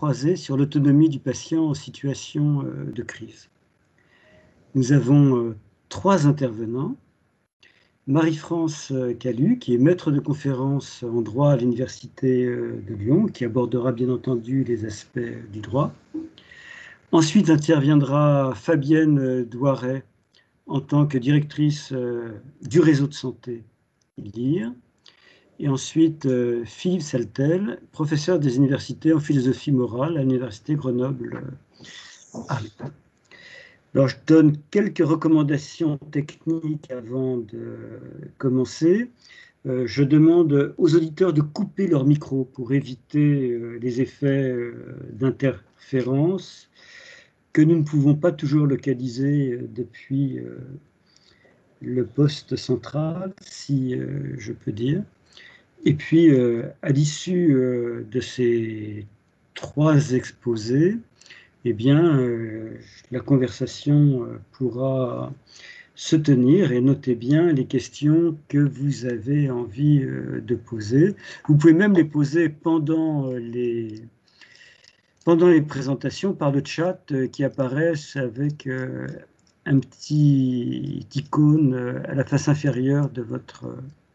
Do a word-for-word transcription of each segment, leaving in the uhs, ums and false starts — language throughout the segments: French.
croisés sur l'autonomie du patient en situation euh, de crise. Nous avons euh, trois intervenants. Marie-France Calu, qui est maître de conférence en droit à l'Université de Lyon, qui abordera bien entendu les aspects du droit. Ensuite interviendra Fabienne Douaret en tant que directrice du réseau de santé I L I R. Et ensuite Philippe Saltel, professeur des universités en philosophie morale à l'Université Grenoble-Alpes. Alors, je donne quelques recommandations techniques avant de commencer. Euh, je demande aux auditeurs de couper leur micro pour éviter euh, les effets euh, d'interférence que nous ne pouvons pas toujours localiser euh, depuis euh, le poste central, si euh, je peux dire. Et puis, euh, à l'issue euh, de ces trois exposés, eh bien, euh, la conversation euh, pourra se tenir et notez bien les questions que vous avez envie euh, de poser. Vous pouvez même les poser pendant euh, les, pendant les présentations par le chat euh, qui apparaissent avec euh, un petit icône euh, à la face inférieure de votre,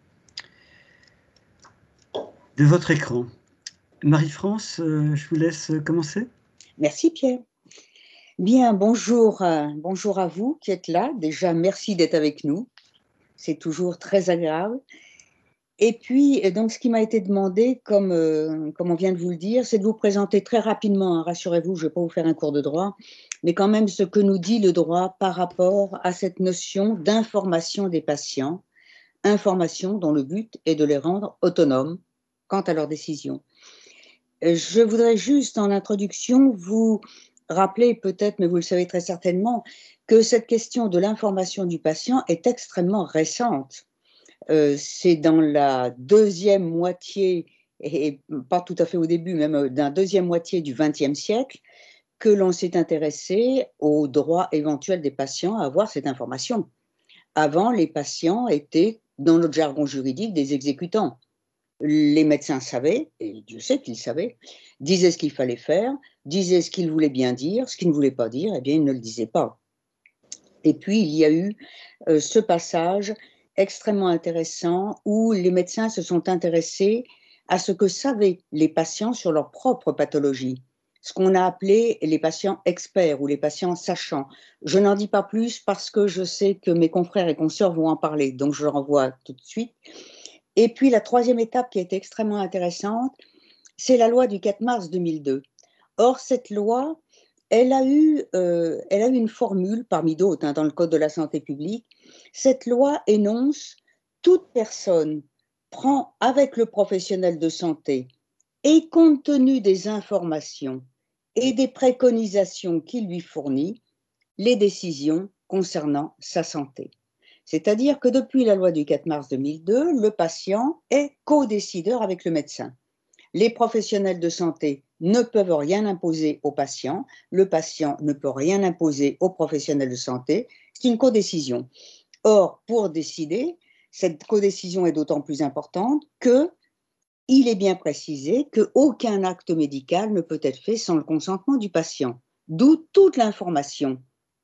de votre écran. Marie-France, euh, je vous laisse commencer. Merci Pierre. Bien, bonjour, euh, bonjour à vous qui êtes là. Déjà, merci d'être avec nous. C'est toujours très agréable. Et puis, donc, ce qui m'a été demandé, comme, euh, comme on vient de vous le dire, c'est de vous présenter très rapidement, hein, rassurez-vous, je ne vais pas vous faire un cours de droit, mais quand même ce que nous dit le droit par rapport à cette notion d'information des patients, information dont le but est de les rendre autonomes quant à leurs décisions. Je voudrais juste, en introduction, vous rappeler peut-être, mais vous le savez très certainement, que cette question de l'information du patient est extrêmement récente. Euh, c'est dans la deuxième moitié, et pas tout à fait au début, même dans la deuxième moitié du vingtième siècle, que l'on s'est intéressé au droit éventuel des patients à avoir cette information. Avant, les patients étaient, dans notre jargon juridique, des exécutants. Les médecins savaient, et Dieu sait qu'ils savaient, disaient ce qu'il fallait faire, disaient ce qu'ils voulaient bien dire, ce qu'ils ne voulaient pas dire, eh bien, ils ne le disaient pas. Et puis, il y a eu euh, ce passage extrêmement intéressant où les médecins se sont intéressés à ce que savaient les patients sur leur propre pathologie, ce qu'on a appelé les patients experts ou les patients sachants. Je n'en dis pas plus parce que je sais que mes confrères et consoeurs vont en parler, donc je renvoie tout de suite. Et puis, la troisième étape qui est extrêmement intéressante, c'est la loi du quatre mars deux mille deux. Or, cette loi, elle a eu, euh, elle a eu une formule, parmi d'autres, hein, dans le Code de la santé publique. Cette loi énonce « Toute personne prend avec le professionnel de santé et compte tenu des informations et des préconisations qu'il lui fournit, les décisions concernant sa santé ». C'est-à-dire que depuis la loi du quatre mars deux mille deux, le patient est co-décideur avec le médecin. Les professionnels de santé ne peuvent rien imposer au patient, le patient ne peut rien imposer aux professionnels de santé, c'est une codécision. Or, pour décider, cette codécision est d'autant plus importante qu'il est bien précisé qu'aucun acte médical ne peut être fait sans le consentement du patient, d'où toute l'information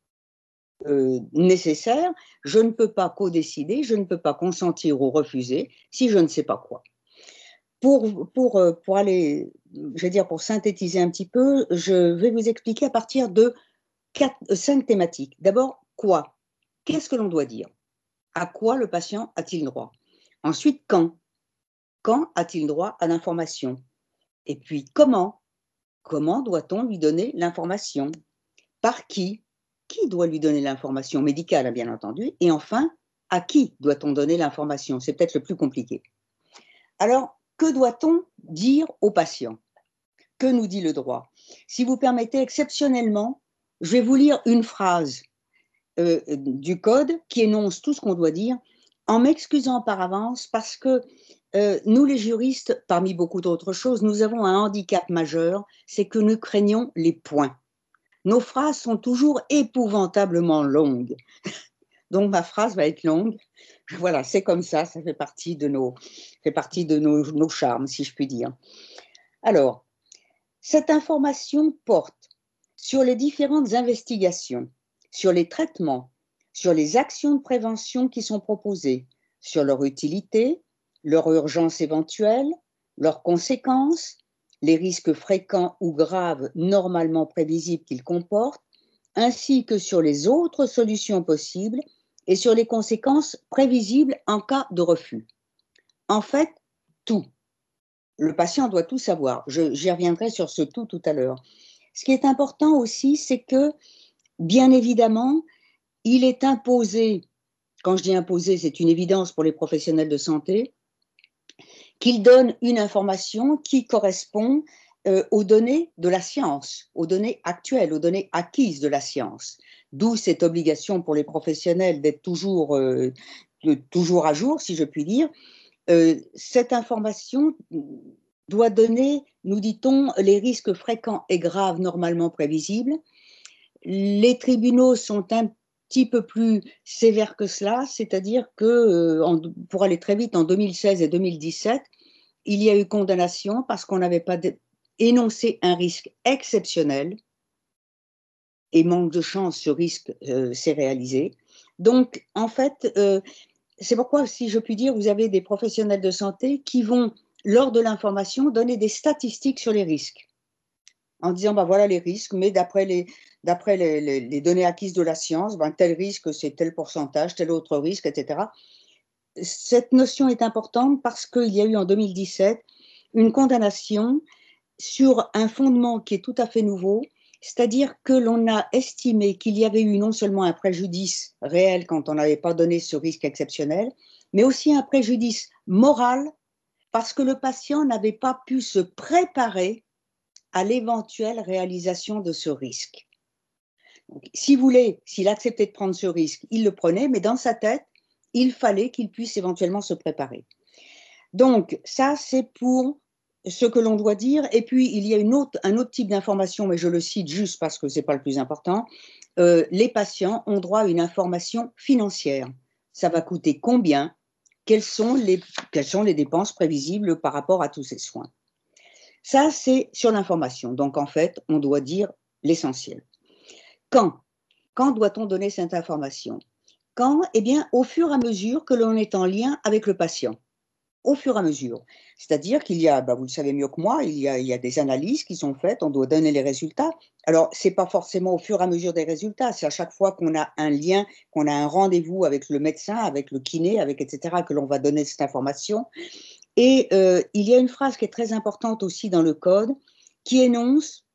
Euh, nécessaire, je ne peux pas co-décider, je ne peux pas consentir ou refuser si je ne sais pas quoi. Pour, pour, pour aller, je vais dire pour synthétiser un petit peu, je vais vous expliquer à partir de quatre, cinq thématiques. D'abord, quoi? Qu'est-ce que l'on doit dire? À quoi le patient a-t-il droit? Ensuite, quand? Quand a-t-il droit à l'information? Et puis, comment? Comment doit-on lui donner l'information? Par qui? Qui doit lui donner l'information médicale, bien entendu? Et enfin, à qui doit-on donner l'information? C'est peut-être le plus compliqué. Alors, que doit-on dire au patient? Que nous dit le droit? Si vous permettez, exceptionnellement, je vais vous lire une phrase euh, du code qui énonce tout ce qu'on doit dire, en m'excusant par avance parce que euh, nous, les juristes, parmi beaucoup d'autres choses, nous avons un handicap majeur, c'est que nous craignons les points. Nos phrases sont toujours épouvantablement longues. Donc, ma phrase va être longue. Voilà, c'est comme ça, ça fait partie de nos, fait partie de nos, nos charmes, si je puis dire. Alors, Cette information porte sur les différentes investigations, sur les traitements, sur les actions de prévention qui sont proposées, sur leur utilité, leur urgence éventuelle, leurs conséquences, les risques fréquents ou graves normalement prévisibles qu'ils comportent, ainsi que sur les autres solutions possibles et sur les conséquences prévisibles en cas de refus. En fait, tout. Le patient doit tout savoir. J'y reviendrai sur ce tout tout à l'heure. Ce qui est important aussi, c'est que, bien évidemment, il est imposé, quand je dis imposé, c'est une évidence pour les professionnels de santé, qu'il donne une information qui correspond euh, aux données de la science, aux données actuelles, aux données acquises de la science. D'où cette obligation pour les professionnels d'être toujours, euh, toujours à jour, si je puis dire. Euh, cette information doit donner, nous dit-on, les risques fréquents et graves normalement prévisibles. Les tribunaux sont un petit peu plus sévères que cela, c'est-à-dire que, euh, pour aller très vite, en deux mille seize et deux mille dix-sept, il y a eu condamnation parce qu'on n'avait pas énoncé un risque exceptionnel et manque de chance, ce risque euh, s'est réalisé. Donc, en fait, euh, c'est pourquoi, si je puis dire, vous avez des professionnels de santé qui vont, lors de l'information, donner des statistiques sur les risques, en disant, ben voilà les risques, mais d'après les, d'après les, les, les données acquises de la science, ben tel risque, c'est tel pourcentage, tel autre risque, et cetera. Cette notion est importante parce qu'il y a eu en deux mille dix-sept une condamnation sur un fondement qui est tout à fait nouveau, c'est-à-dire que l'on a estimé qu'il y avait eu non seulement un préjudice réel quand on n'avait pas donné ce risque exceptionnel, mais aussi un préjudice moral parce que le patient n'avait pas pu se préparer à l'éventuelle réalisation de ce risque. Donc, si vous voulez, s'il acceptait de prendre ce risque, il le prenait, mais dans sa tête, il fallait qu'il puisse éventuellement se préparer. Donc, ça, c'est pour ce que l'on doit dire. Et puis, il y a une autre, un autre type d'information, mais je le cite juste parce que ce n'est pas le plus important. Euh, les patients ont droit à une information financière. Ça va coûter combien? Quelles sont les, quelles sont les dépenses prévisibles par rapport à tous ces soins? Ça, c'est sur l'information. Donc, en fait, on doit dire l'essentiel. Quand? Quand doit-on donner cette information? Quand? Eh bien, au fur et à mesure que l'on est en lien avec le patient. Au fur et à mesure. C'est-à-dire qu'il y a, bah vous le savez mieux que moi, il y, a, il y a des analyses qui sont faites, on doit donner les résultats. Alors, ce n'est pas forcément au fur et à mesure des résultats, c'est à chaque fois qu'on a un lien, qu'on a un rendez-vous avec le médecin, avec le kiné, avec et cetera, que l'on va donner cette information. Et euh, il y a une phrase qui est très importante aussi dans le code, qui énonce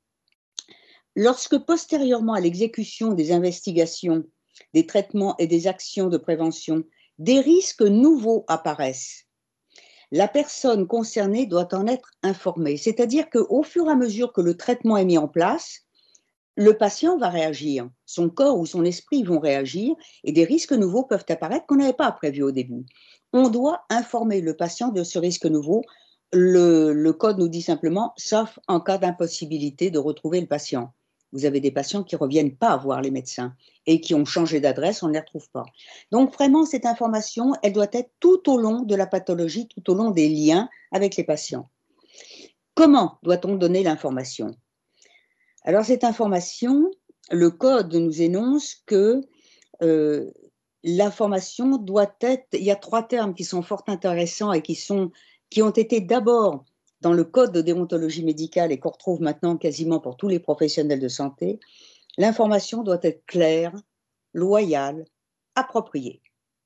« Lorsque postérieurement à l'exécution des investigations, des traitements et des actions de prévention, des risques nouveaux apparaissent, la personne concernée doit en être informée. » C'est-à-dire qu'au fur et à mesure que le traitement est mis en place, le patient va réagir, son corps ou son esprit vont réagir et des risques nouveaux peuvent apparaître qu'on n'avait pas prévu au début. On doit informer le patient de ce risque nouveau. Le, le code nous dit simplement, sauf en cas d'impossibilité de retrouver le patient. Vous avez des patients qui ne reviennent pas voir les médecins et qui ont changé d'adresse, on ne les retrouve pas. Donc vraiment, cette information, elle doit être tout au long de la pathologie, tout au long des liens avec les patients. Comment doit-on donner l'information? Alors cette information, le code nous énonce que euh, l'information doit être, il y a trois termes qui sont fort intéressants et qui, sont, qui ont été d'abord dans le code de déontologie médicale et qu'on retrouve maintenant quasiment pour tous les professionnels de santé. L'information doit être claire, loyale, appropriée.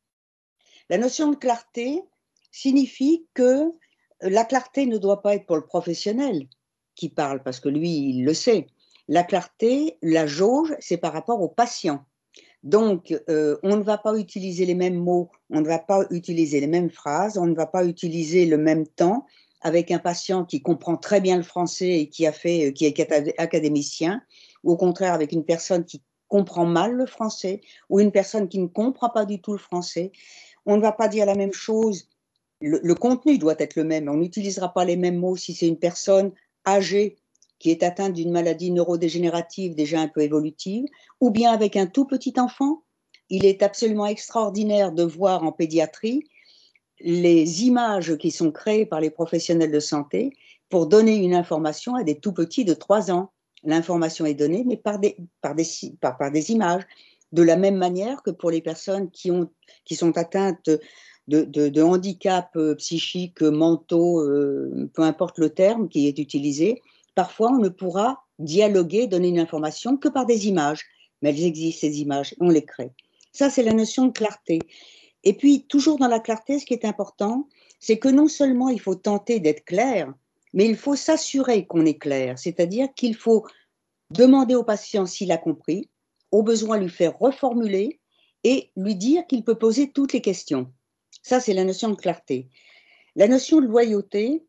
La notion de clarté signifie que la clarté ne doit pas être pour le professionnel qui parle, parce que lui, il le sait. La clarté, la jauge, c'est par rapport au patient. Donc, euh, on ne va pas utiliser les mêmes mots, on ne va pas utiliser les mêmes phrases, on ne va pas utiliser le même temps avec un patient qui comprend très bien le français et qui, a fait, qui est académicien, ou au contraire avec une personne qui comprend mal le français, ou une personne qui ne comprend pas du tout le français. On ne va pas dire la même chose, le, le contenu doit être le même, on n'utilisera pas les mêmes mots si c'est une personne âgée qui est atteinte d'une maladie neurodégénérative déjà un peu évolutive, ou bien avec un tout petit enfant. Il est absolument extraordinaire de voir en pédiatrie les images qui sont créées par les professionnels de santé, pour donner une information à des tout petits de trois ans. L'information est donnée, mais par des, par, des, par, par des images. De la même manière que pour les personnes qui, ont, qui sont atteintes de, de, de handicaps psychiques, mentaux, euh, peu importe le terme qui est utilisé, parfois on ne pourra dialoguer, donner une information que par des images. Mais elles existent, ces images, on les crée. Ça, c'est la notion de clarté. Et puis, toujours dans la clarté, ce qui est important, c'est que non seulement il faut tenter d'être clair, mais il faut s'assurer qu'on est clair. C'est-à-dire qu'il faut demander au patient s'il a compris, au besoin lui faire reformuler et lui dire qu'il peut poser toutes les questions. Ça, c'est la notion de clarté. La notion de loyauté,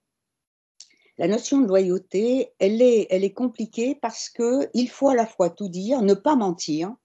la notion de loyauté, elle est, elle est compliquée parce qu'il faut à la fois tout dire, ne pas mentir,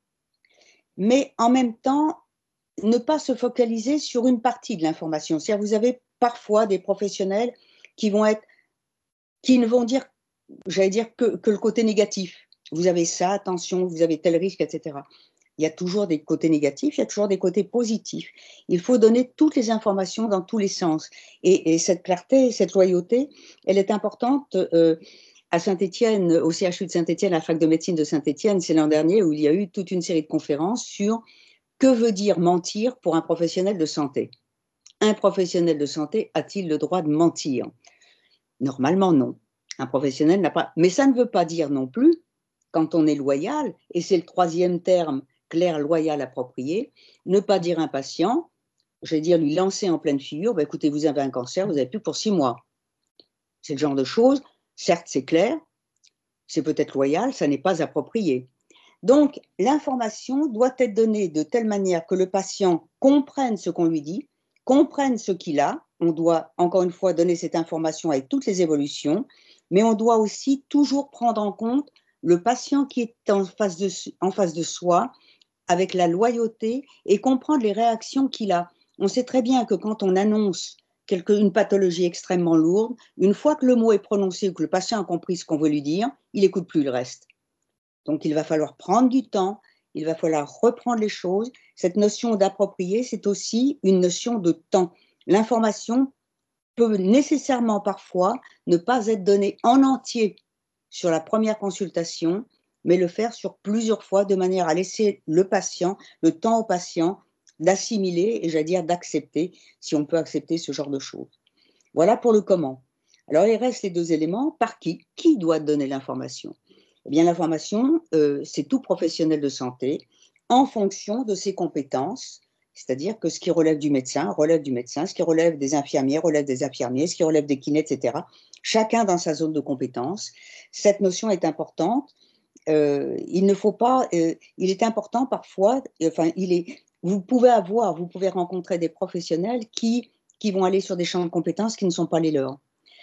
mais en même temps, ne pas se focaliser sur une partie de l'information. C'est-à-dire, vous avez parfois des professionnels qui vont être, qui ne vont dire, j'allais dire, que, que le côté négatif. Vous avez ça, attention, vous avez tel risque, et cetera. Il y a toujours des côtés négatifs, il y a toujours des côtés positifs. Il faut donner toutes les informations dans tous les sens. Et, et cette clarté, cette loyauté, elle est importante. Euh, à Saint-Étienne, au C H U de Saint-Étienne, à la fac de médecine de Saint-Étienne, c'est l'an dernier où il y a eu toute une série de conférences sur que veut dire mentir pour un professionnel de santé. Un professionnel de santé a-t-il le droit de mentir? Normalement, non. Un professionnel n'a pas. Mais ça ne veut pas dire non plus, quand on est loyal, et c'est le troisième terme, clair, loyal, approprié, ne pas dire à un patient, je vais dire lui lancer en pleine figure, bah, écoutez, vous avez un cancer, vous n'avez plus pour six mois. C'est le genre de choses, certes c'est clair, c'est peut-être loyal, ça n'est pas approprié. Donc, l'information doit être donnée de telle manière que le patient comprenne ce qu'on lui dit, comprenne ce qu'il a. On doit, encore une fois, donner cette information avec toutes les évolutions, mais on doit aussi toujours prendre en compte le patient qui est en face de, en face de soi, avec la loyauté, et comprendre les réactions qu'il a. On sait très bien que quand on annonce quelque, une pathologie extrêmement lourde, une fois que le mot est prononcé ou que le patient a compris ce qu'on veut lui dire, il n'écoute plus le reste. Donc, il va falloir prendre du temps, il va falloir reprendre les choses. Cette notion d'approprier, c'est aussi une notion de temps. L'information peut nécessairement parfois ne pas être donnée en entier sur la première consultation, mais le faire sur plusieurs fois de manière à laisser le patient, le temps au patient d'assimiler et j'allais dire d'accepter, si on peut accepter ce genre de choses. Voilà pour le comment. Alors, il reste les deux éléments. Par qui? Qui doit donner l'information? Eh bien, l'information, euh, c'est tout professionnel de santé en fonction de ses compétences, c'est-à-dire que ce qui relève du médecin relève du médecin, ce qui relève des infirmiers relève des infirmiers, ce qui relève des kinés, et cetera. Chacun dans sa zone de compétence. Cette notion est importante. Euh, il ne faut pas, euh, il est important parfois, enfin, il est, vous pouvez avoir, vous pouvez rencontrer des professionnels qui, qui vont aller sur des champs de compétences qui ne sont pas les leurs.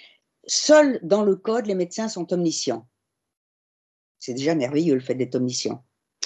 Seuls dans le code, les médecins sont omniscients. C'est déjà merveilleux le fait d'être omniscient.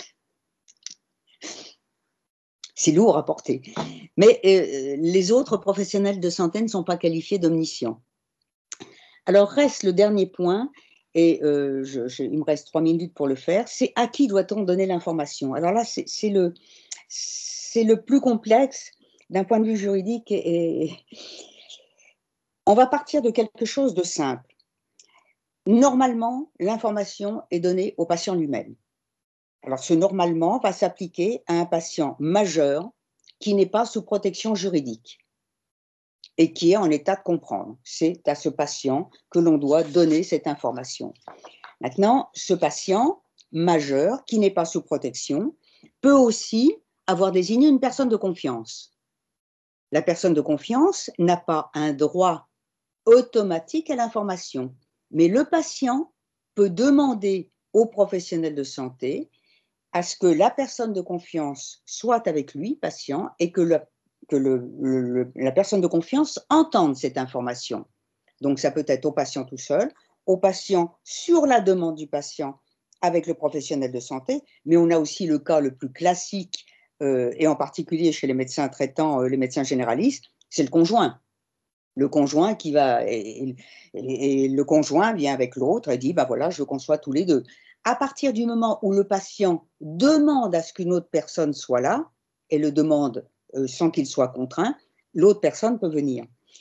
C'est lourd à porter. Mais euh, les autres professionnels de santé ne sont pas qualifiés d'omniscients. Alors reste le dernier point, et euh, je, je, il me reste trois minutes pour le faire, c'est à qui doit-on donner l'information? Alors là, c'est le, le plus complexe d'un point de vue juridique. Et, et on va partir de quelque chose de simple. Normalement, l'information est donnée au patient lui-même. Alors, ce normalement va s'appliquer à un patient majeur qui n'est pas sous protection juridique et qui est en état de comprendre. C'est à ce patient que l'on doit donner cette information. Maintenant, ce patient majeur qui n'est pas sous protection peut aussi avoir désigné une personne de confiance. La personne de confiance n'a pas un droit automatique à l'information, mais le patient peut demander au professionnel de santé à ce que la personne de confiance soit avec lui, patient, et que, le, que le, le, la personne de confiance entende cette information. Donc, ça peut être au patient tout seul, au patient sur la demande du patient avec le professionnel de santé, mais on a aussi le cas le plus classique, euh, et en particulier chez les médecins traitants, euh, les médecins généralistes, c'est le conjoint. Le conjoint qui va, et, et, et le conjoint vient avec l'autre et dit, bah voilà, je veux qu'on soit tous les deux. À partir du moment où le patient demande à ce qu'une autre personne soit là, et le demande euh, sans qu'il soit contraint, l'autre personne peut venir.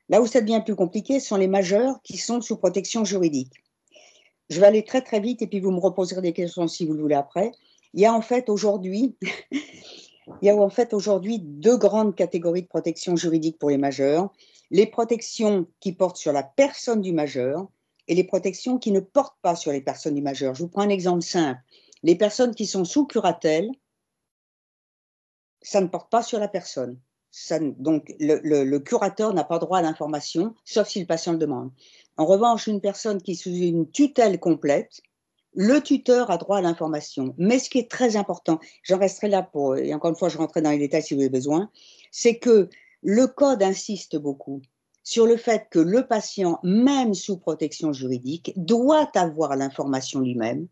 Là où ça devient plus compliqué, ce sont les majeurs qui sont sous protection juridique. Je vais aller très très vite et puis vous me reposerez des questions si vous le voulez après. Il y a en fait aujourd'hui, il y a en fait aujourd'hui deux grandes catégories de protection juridique pour les majeurs. Les protections qui portent sur la personne du majeur et les protections qui ne portent pas sur les personnes du majeur. Je vous prends un exemple simple. Les personnes qui sont sous curatelle, ça ne porte pas sur la personne. Ça, donc, le, le, le curateur n'a pas droit à l'information, sauf si le patient le demande. En revanche, une personne qui est sous une tutelle complète, le tuteur a droit à l'information. Mais ce qui est très important, j'en resterai là pour, et encore une fois, je rentrerai dans les détails si vous avez besoin, c'est que le code insiste beaucoup sur le fait que le patient, même sous protection juridique, doit avoir l'information lui-même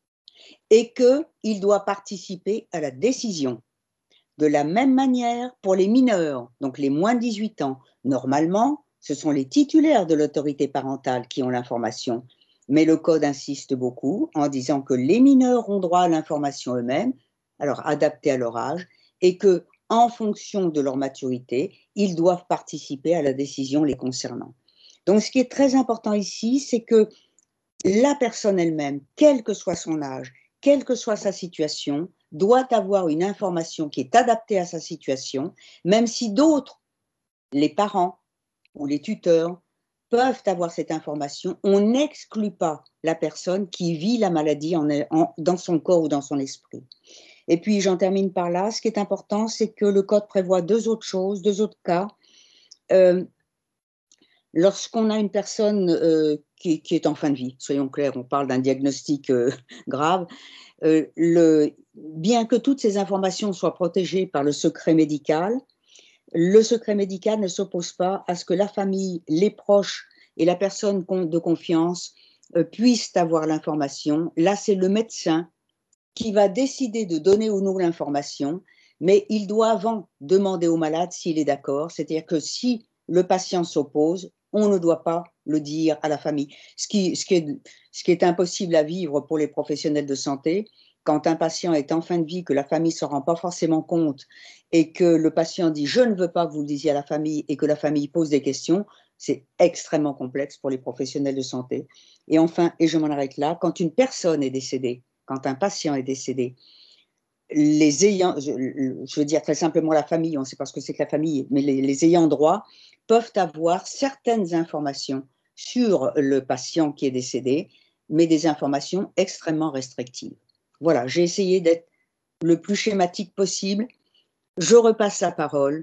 et qu'il doit participer à la décision. De la même manière pour les mineurs, donc les moins de dix-huit ans, normalement, ce sont les titulaires de l'autorité parentale qui ont l'information. Mais le code insiste beaucoup en disant que les mineurs ont droit à l'information eux-mêmes, alors adaptée à leur âge, et que, en fonction de leur maturité, ils doivent participer à la décision les concernant. Donc, ce qui est très important ici, c'est que la personne elle-même, quel que soit son âge, quelle que soit sa situation, doit avoir une information qui est adaptée à sa situation, même si d'autres, les parents ou les tuteurs, peuvent avoir cette information. On n'exclut pas la personne qui vit la maladie en, en, dans son corps ou dans son esprit. Et puis, j'en termine par là. Ce qui est important, c'est que le code prévoit deux autres choses, deux autres cas. Euh, Lorsqu'on a une personne euh, qui, qui est en fin de vie, soyons clairs, on parle d'un diagnostic euh, grave, euh, le, bien que toutes ces informations soient protégées par le secret médical, le secret médical ne s'oppose pas à ce que la famille, les proches et la personne de confiance euh, puissent avoir l'information. Là, c'est le médecin qui va décider de donner ou non l'information, mais il doit avant demander au malade s'il est d'accord, c'est-à-dire que si le patient s'oppose, on ne doit pas le dire à la famille. Ce qui, ce, qui est, ce qui est impossible à vivre pour les professionnels de santé, quand un patient est en fin de vie, que la famille ne se rend pas forcément compte et que le patient dit « je ne veux pas que vous le disiez à la famille » et que la famille pose des questions, c'est extrêmement complexe pour les professionnels de santé. Et enfin, et je m'en arrête là, quand une personne est décédée, quand un patient est décédé, les ayants, je, je veux dire très simplement la famille, on ne sait pas ce que c'est que la famille, mais les, les ayants droit peuvent avoir certaines informations sur le patient qui est décédé, mais des informations extrêmement restrictives. Voilà, j'ai essayé d'être le plus schématique possible. Je repasse la parole.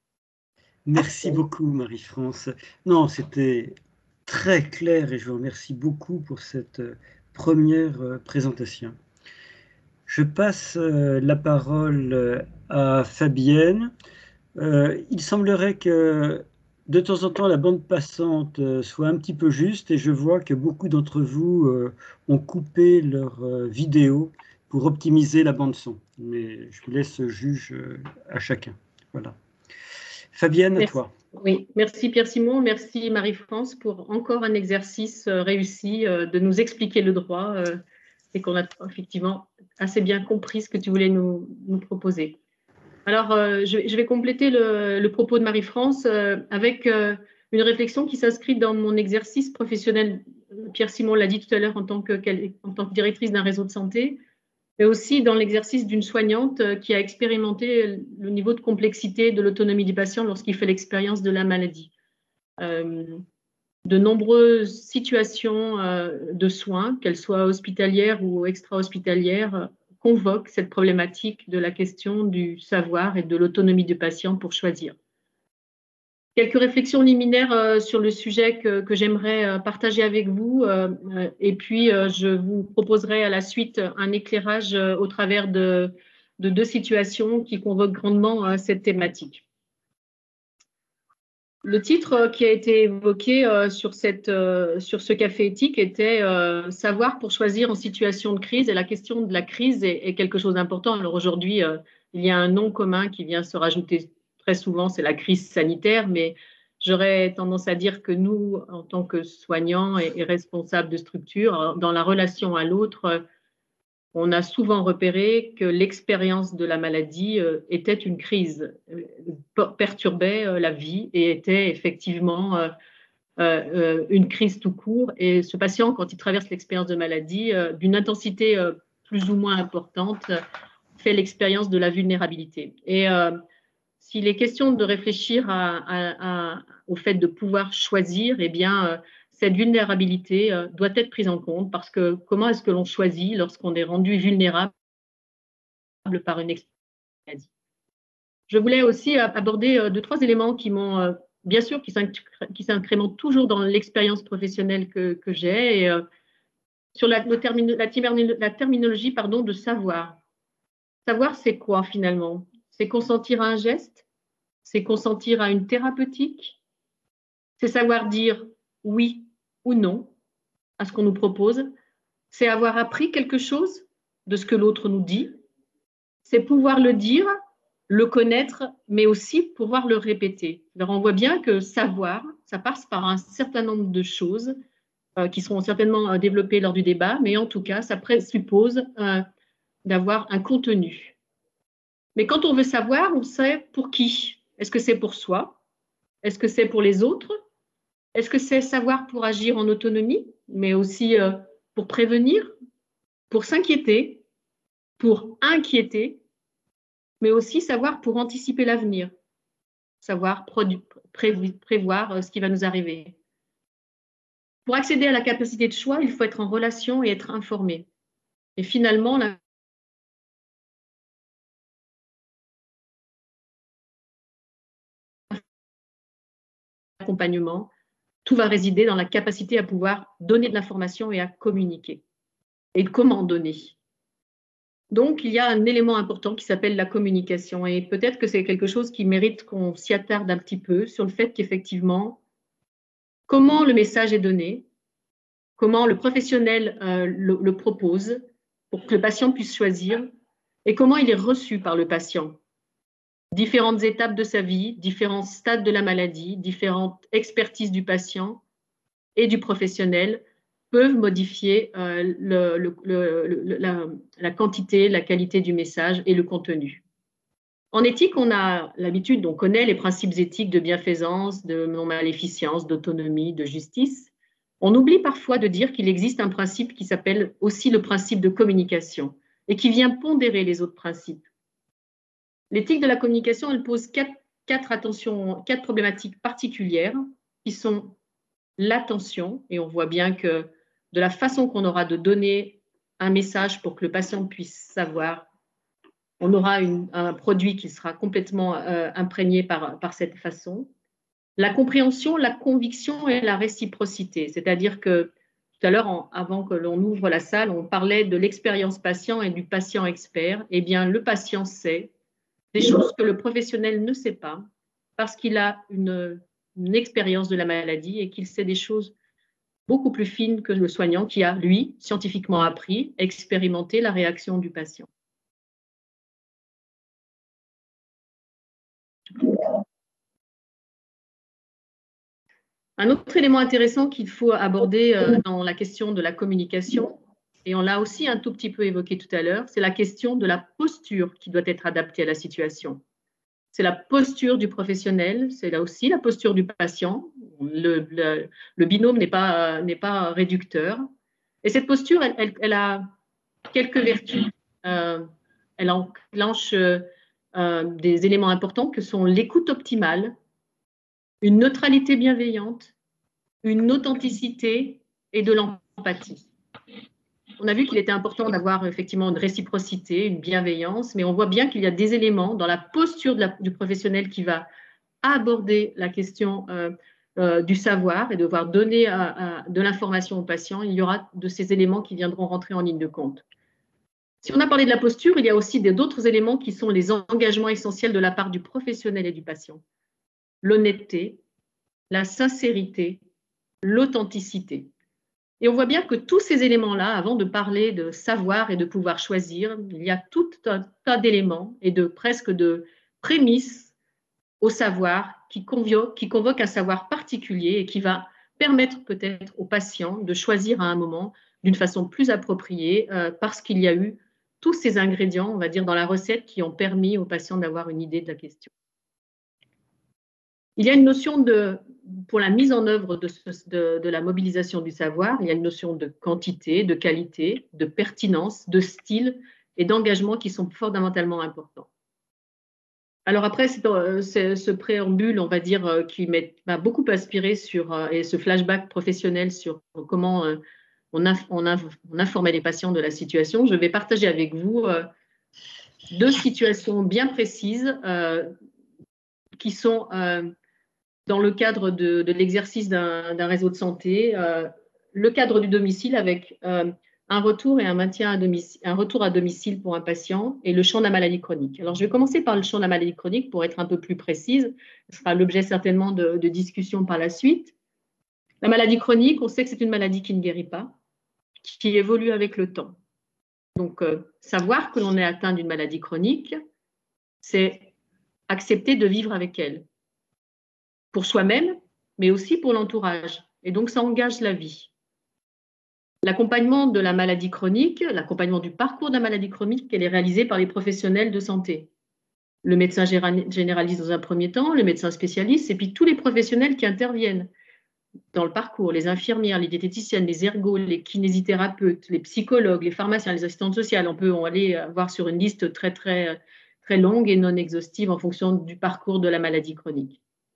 Merci beaucoup, Marie-France. Non, c'était très clair et je vous remercie beaucoup pour cette première présentation. Je passe la parole à Fabienne. Euh, il semblerait que de temps en temps la bande passante soit un petit peu juste et je vois que beaucoup d'entre vous euh, ont coupé leur euh, vidéo pour optimiser la bande son. Mais je vous laisse juge euh, à chacun. Voilà. Fabienne, à merci. toi. Oui, merci Pierre-Simon, merci Marie-France pour encore un exercice réussi de nous expliquer le droit et qu'on a effectivement assez bien compris ce que tu voulais nous, nous proposer. Alors, euh, je, je vais compléter le, le propos de Marie-France euh, avec euh, une réflexion qui s'inscrit dans mon exercice professionnel. Pierre-Simon l'a dit tout à l'heure en tant que, en tant que directrice d'un réseau de santé, mais aussi dans l'exercice d'une soignante qui a expérimenté le niveau de complexité de l'autonomie du patient lorsqu'il fait l'expérience de la maladie. Euh, de nombreuses situations euh, de soins, qu'elles soient hospitalières ou extra-hospitalières, convoquent cette problématique de la question du savoir et de l'autonomie du patient pour choisir. Quelques réflexions liminaires euh, sur le sujet que, que j'aimerais euh, partager avec vous euh, et puis euh, je vous proposerai à la suite un éclairage euh, au travers de, de deux situations qui convoquent grandement euh, cette thématique. Le titre qui a été évoqué euh, sur, cette, euh, sur ce café éthique était euh, « Savoir pour choisir en situation de crise » et la question de la crise est, est quelque chose d'important. Alors aujourd'hui, euh, il y a un nom commun qui vient se rajouter très souvent, c'est la crise sanitaire, mais j'aurais tendance à dire que nous, en tant que soignants et, et responsables de structure, dans la relation à l'autre, on a souvent repéré que l'expérience de la maladie euh, était une crise, euh, perturbait euh, la vie et était effectivement euh, euh, une crise tout court. Et ce patient, quand il traverse l'expérience de maladie, euh, d'une intensité euh, plus ou moins importante, fait l'expérience de la vulnérabilité. Et euh, s'il est question de réfléchir à, à, à, au fait de pouvoir choisir, eh bien, euh, cette vulnérabilité euh, doit être prise en compte, parce que comment est-ce que l'on choisit lorsqu'on est rendu vulnérable par une expérience de maladie? Je voulais aussi aborder euh, deux, trois éléments qui m'ont, euh, bien sûr, qui s'incrémentent toujours dans l'expérience professionnelle que, que j'ai, et euh, sur la, le termino, la, la terminologie pardon, de savoir. Savoir, c'est quoi finalement? C'est consentir à un geste? C'est consentir à une thérapeutique? C'est savoir dire oui ou non à ce qu'on nous propose. C'est avoir appris quelque chose de ce que l'autre nous dit. C'est pouvoir le dire, le connaître, mais aussi pouvoir le répéter. Alors on voit bien que savoir, ça passe par un certain nombre de choses euh, qui seront certainement euh, développées lors du débat, mais en tout cas, ça présuppose euh, d'avoir un contenu. Mais quand on veut savoir, on sait pour qui. Est-ce que c'est pour soi? Est-ce que c'est pour les autres? Est-ce que c'est savoir pour agir en autonomie, mais aussi euh, pour prévenir, pour s'inquiéter, pour inquiéter, mais aussi savoir pour anticiper l'avenir, savoir prévoir euh, ce qui va nous arriver. Pour accéder à la capacité de choix, il faut être en relation et être informé. Et finalement, la accompagnement, tout va résider dans la capacité à pouvoir donner de l'information et à communiquer. Et comment donner? Donc, il y a un élément important qui s'appelle la communication. Et peut-être que c'est quelque chose qui mérite qu'on s'y attarde un petit peu sur le fait qu'effectivement, comment le message est donné, comment le professionnel euh, le, le propose pour que le patient puisse choisir, et comment il est reçu par le patient. Différentes étapes de sa vie, différents stades de la maladie, différentes expertises du patient et du professionnel peuvent modifier euh, le, le, le, le, la, la quantité, la qualité du message et le contenu. En éthique, on a l'habitude, on connaît les principes éthiques de bienfaisance, de non-maléficence, d'autonomie, de justice. On oublie parfois de dire qu'il existe un principe qui s'appelle aussi le principe de communication et qui vient pondérer les autres principes. L'éthique de la communication, elle pose quatre, quatre, attentions, quatre problématiques particulières qui sont l'attention, et on voit bien que de la façon qu'on aura de donner un message pour que le patient puisse savoir, on aura une, un produit qui sera complètement euh, imprégné par, par cette façon. La compréhension, la conviction et la réciprocité, c'est-à-dire que tout à l'heure, avant que l'on ouvre la salle, on parlait de l'expérience patient et du patient expert. Eh bien, le patient sait des choses que le professionnel ne sait pas parce qu'il a une, une expérience de la maladie et qu'il sait des choses beaucoup plus fines que le soignant qui a, lui, scientifiquement appris, expérimenté la réaction du patient. Un autre élément intéressant qu'il faut aborder euh, dans la question de la communication, et on l'a aussi un tout petit peu évoqué tout à l'heure, c'est la question de la posture qui doit être adaptée à la situation. C'est la posture du professionnel, c'est là aussi la posture du patient. Le, le, le binôme n'est pas, n'est pas réducteur. Et cette posture, elle, elle, elle a quelques vertus. Euh, elle enclenche euh, des éléments importants que sont l'écoute optimale, une neutralité bienveillante, une authenticité et de l'empathie. On a vu qu'il était important d'avoir effectivement une réciprocité, une bienveillance, mais on voit bien qu'il y a des éléments dans la posture de la, du professionnel qui va aborder la question euh, euh, du savoir et devoir donner à, à, de l'information au patient. Il y aura de ces éléments qui viendront rentrer en ligne de compte. Si on a parlé de la posture, il y a aussi d'autres éléments qui sont les engagements essentiels de la part du professionnel et du patient. L'honnêteté, la sincérité, l'authenticité. Et on voit bien que tous ces éléments-là, avant de parler de savoir et de pouvoir choisir, il y a tout un tas d'éléments et de presque de prémices au savoir qui convoque, qui convoque un savoir particulier et qui va permettre peut-être au patient de choisir à un moment d'une façon plus appropriée euh, parce qu'il y a eu tous ces ingrédients, on va dire, dans la recette qui ont permis aux patients d'avoir une idée de la question. Il y a une notion de, pour la mise en œuvre de, ce, de, de la mobilisation du savoir, il y a une notion de quantité, de qualité, de pertinence, de style et d'engagement qui sont fondamentalement importants. Alors après, c'est, c'est ce préambule, on va dire, qui m'a beaucoup inspiré sur, et ce flashback professionnel sur comment on, a, on, a, on informait les patients de la situation. Je vais partager avec vous deux situations bien précises euh, qui sont euh, dans le cadre de, de l'exercice d'un, d'un réseau de santé, euh, le cadre du domicile avec euh, un retour et un maintien à domicile, un retour à domicile pour un patient et le champ de la maladie chronique. Alors, je vais commencer par le champ de la maladie chronique pour être un peu plus précise. Ce sera l'objet certainement de, de discussions par la suite. La maladie chronique, on sait que c'est une maladie qui ne guérit pas, qui évolue avec le temps. Donc, euh, savoir que l'on est atteint d'une maladie chronique, c'est accepter de vivre avec elle, pour soi-même, mais aussi pour l'entourage. Et donc, ça engage la vie. L'accompagnement de la maladie chronique, l'accompagnement du parcours de la maladie chronique, elle est réalisée par les professionnels de santé. Le médecin généraliste dans un premier temps, le médecin spécialiste, et puis tous les professionnels qui interviennent dans le parcours, les infirmières, les diététiciennes, les ergos, les kinésithérapeutes, les psychologues, les pharmaciens, les assistantes sociales. On peut aller voir sur une liste très, très, très longue et non exhaustive en fonction du parcours de la maladie chronique.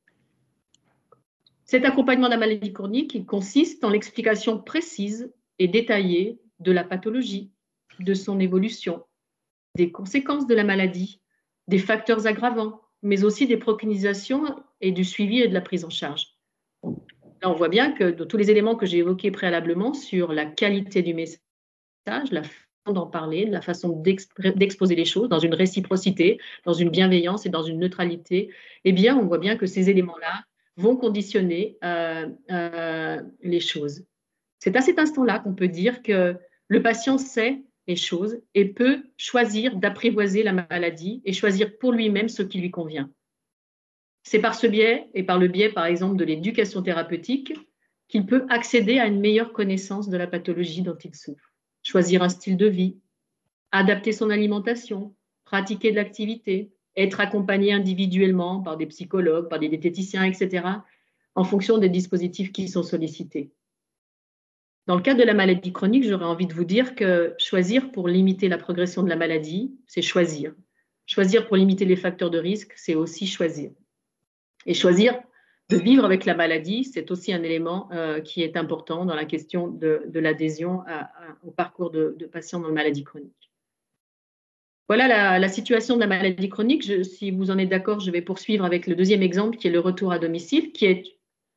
Cet accompagnement de la maladie chronique, il consiste en l'explication précise et détaillée de la pathologie, de son évolution, des conséquences de la maladie, des facteurs aggravants, mais aussi des préconisations et du suivi et de la prise en charge. Là, on voit bien que de tous les éléments que j'ai évoqués préalablement sur la qualité du message, la façon d'en parler, la façon d'exposer les choses dans une réciprocité, dans une bienveillance et dans une neutralité, eh bien, on voit bien que ces éléments-là vont conditionner euh, euh, les choses. C'est à cet instant-là qu'on peut dire que le patient sait les choses et peut choisir d'apprivoiser la maladie et choisir pour lui-même ce qui lui convient. C'est par ce biais et par le biais, par exemple, de l'éducation thérapeutique qu'il peut accéder à une meilleure connaissance de la pathologie dont il souffre. Choisir un style de vie, adapter son alimentation, pratiquer de l'activité, être accompagné individuellement par des psychologues, par des diététiciens, et cetera, en fonction des dispositifs qui sont sollicités. Dans le cas de la maladie chronique, j'aurais envie de vous dire que choisir pour limiter la progression de la maladie, c'est choisir. Choisir pour limiter les facteurs de risque, c'est aussi choisir. Et choisir de vivre avec la maladie, c'est aussi un élément euh, qui est important dans la question de, de l'adhésion au parcours de, de patients dans la maladie chronique. Voilà la, la situation de la maladie chronique. Je, si vous en êtes d'accord, je vais poursuivre avec le deuxième exemple qui est le retour à domicile, qui est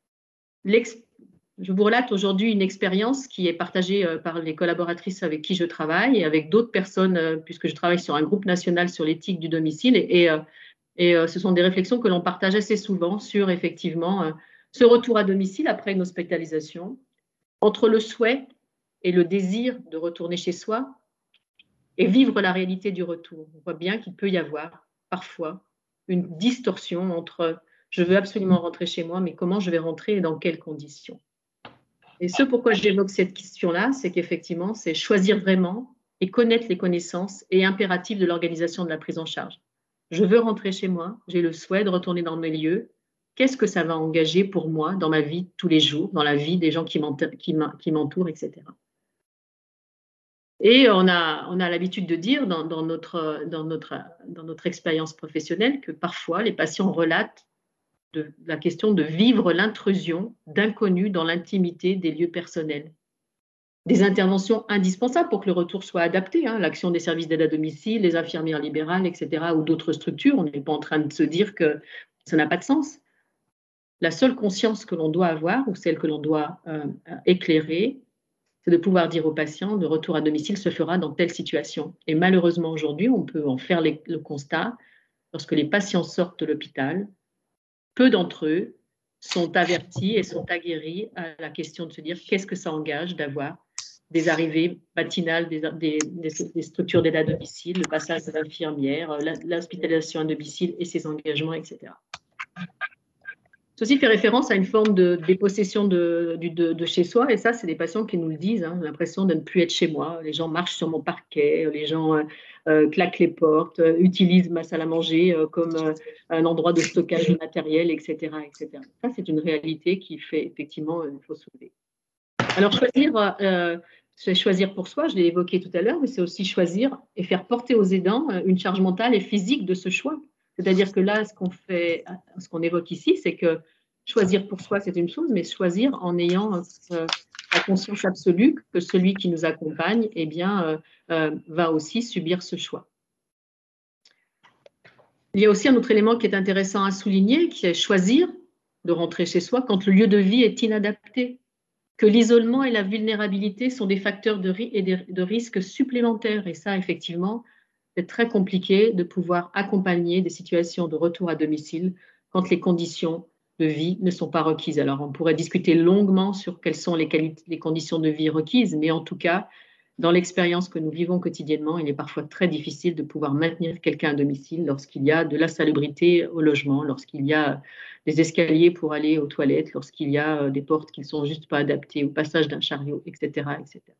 je vous relate aujourd'hui une expérience qui est partagée euh, par les collaboratrices avec qui je travaille et avec d'autres personnes, euh, puisque je travaille sur un groupe national sur l'éthique du domicile. Et, et, euh, et euh, ce sont des réflexions que l'on partage assez souvent sur, effectivement, euh, ce retour à domicile après une hospitalisation, entre le souhait et le désir de retourner chez soi et vivre la réalité du retour. On voit bien qu'il peut y avoir parfois une distorsion entre « je veux absolument rentrer chez moi, mais comment je vais rentrer et dans quelles conditions ?» Et ce pourquoi j'évoque cette question-là, c'est qu'effectivement, c'est choisir vraiment et connaître les connaissances et impératifs de l'organisation de la prise en charge. Je veux rentrer chez moi, j'ai le souhait de retourner dans mes lieux. Qu'est-ce que ça va engager pour moi dans ma vie tous les jours, dans la vie des gens qui m'entourent, et cetera. Et on a, on a l'habitude de dire dans, dans, notre, dans, notre, dans notre expérience professionnelle que parfois les patients relatent de la question de vivre l'intrusion d'inconnus dans l'intimité des lieux personnels. Des interventions indispensables pour que le retour soit adapté, hein, l'action des services d'aide à domicile, les infirmières libérales, et cetera, ou d'autres structures. On n'est pas en train de se dire que ça n'a pas de sens. La seule conscience que l'on doit avoir, ou celle que l'on doit euh, éclairer, c'est de pouvoir dire aux patients, le retour à domicile se fera dans telle situation. Et malheureusement, aujourd'hui, on peut en faire les, le constat, lorsque les patients sortent de l'hôpital, peu d'entre eux sont avertis et sont aguerris à la question de se dire qu'est-ce que ça engage d'avoir des arrivées matinales des, des, des structures d'aide à domicile, le passage de l'infirmière, l'hospitalisation à domicile et ses engagements, et cetera. Ceci fait référence à une forme de dépossession de, de, de, de chez soi, et ça, c'est des patients qui nous le disent, hein, l'impression de ne plus être chez moi. Les gens marchent sur mon parquet, les gens euh, euh, claquent les portes, euh, utilisent ma salle à manger euh, comme euh, un endroit de stockage de matériel, et cetera, et cetera. Ça, c'est une réalité qui fait effectivement, il faut soulever. Alors, choisir, euh, c'est choisir pour soi, je l'ai évoqué tout à l'heure, mais c'est aussi choisir et faire porter aux aidants une charge mentale et physique de ce choix. C'est-à-dire que là, ce qu'on fait, ce qu'on évoque ici, c'est que choisir pour soi, c'est une chose, mais choisir en ayant euh, la conscience absolue que celui qui nous accompagne, eh bien, euh, euh, va aussi subir ce choix. Il y a aussi un autre élément qui est intéressant à souligner, qui est choisir de rentrer chez soi quand le lieu de vie est inadapté, que l'isolement et la vulnérabilité sont des facteurs de, ri et de, de risque supplémentaires. Et ça, effectivement, c'est très compliqué de pouvoir accompagner des situations de retour à domicile quand les conditions de vie ne sont pas requises. Alors, on pourrait discuter longuement sur quelles sont les, les conditions de vie requises, mais en tout cas, dans l'expérience que nous vivons quotidiennement, il est parfois très difficile de pouvoir maintenir quelqu'un à domicile lorsqu'il y a de l'insalubrité au logement, lorsqu'il y a des escaliers pour aller aux toilettes, lorsqu'il y a des portes qui ne sont juste pas adaptées au passage d'un chariot, et cetera, et cetera.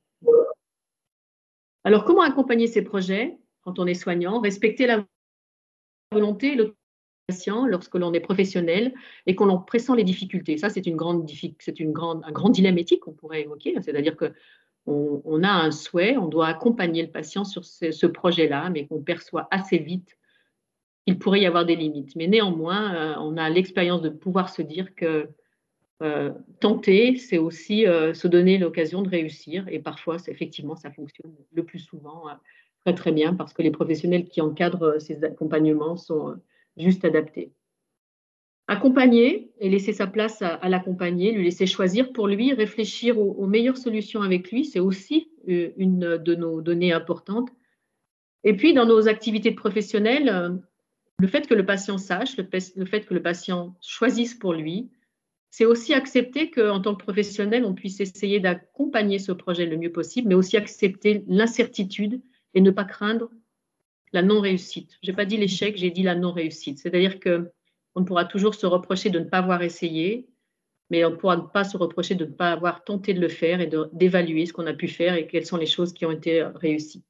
Alors, comment accompagner ces projets quand on est soignant? Respecter la volonté et l'autonomie du patient lorsque l'on est professionnel et qu'on en pressent les difficultés. Ça, c'est une grande, c'est une grande, un grand dilemme éthique qu'on pourrait évoquer, c'est-à-dire que On, on a un souhait, on doit accompagner le patient sur ce, ce projet-là, mais qu'on perçoit assez vite qu'il pourrait y avoir des limites. Mais néanmoins, euh, on a l'expérience de pouvoir se dire que euh, tenter, c'est aussi euh, se donner l'occasion de réussir. Et parfois, effectivement, ça fonctionne le plus souvent euh, très, très bien parce que les professionnels qui encadrent ces accompagnements sont euh, juste adaptés. Accompagner et laisser sa place à, à l'accompagner, lui laisser choisir pour lui, réfléchir aux, aux meilleures solutions avec lui, c'est aussi une de nos données importantes. Et puis, dans nos activités de professionnels, le fait que le patient sache, le, le fait que le patient choisisse pour lui, c'est aussi accepter qu'en tant que professionnel, on puisse essayer d'accompagner ce projet le mieux possible, mais aussi accepter l'incertitude et ne pas craindre la non-réussite. Je n'ai pas dit l'échec, j'ai dit la non-réussite. C'est-à-dire que on pourra toujours se reprocher de ne pas avoir essayé, mais on ne pourra pas se reprocher de ne pas avoir tenté de le faire et d'évaluer ce qu'on a pu faire et quelles sont les choses qui ont été réussies.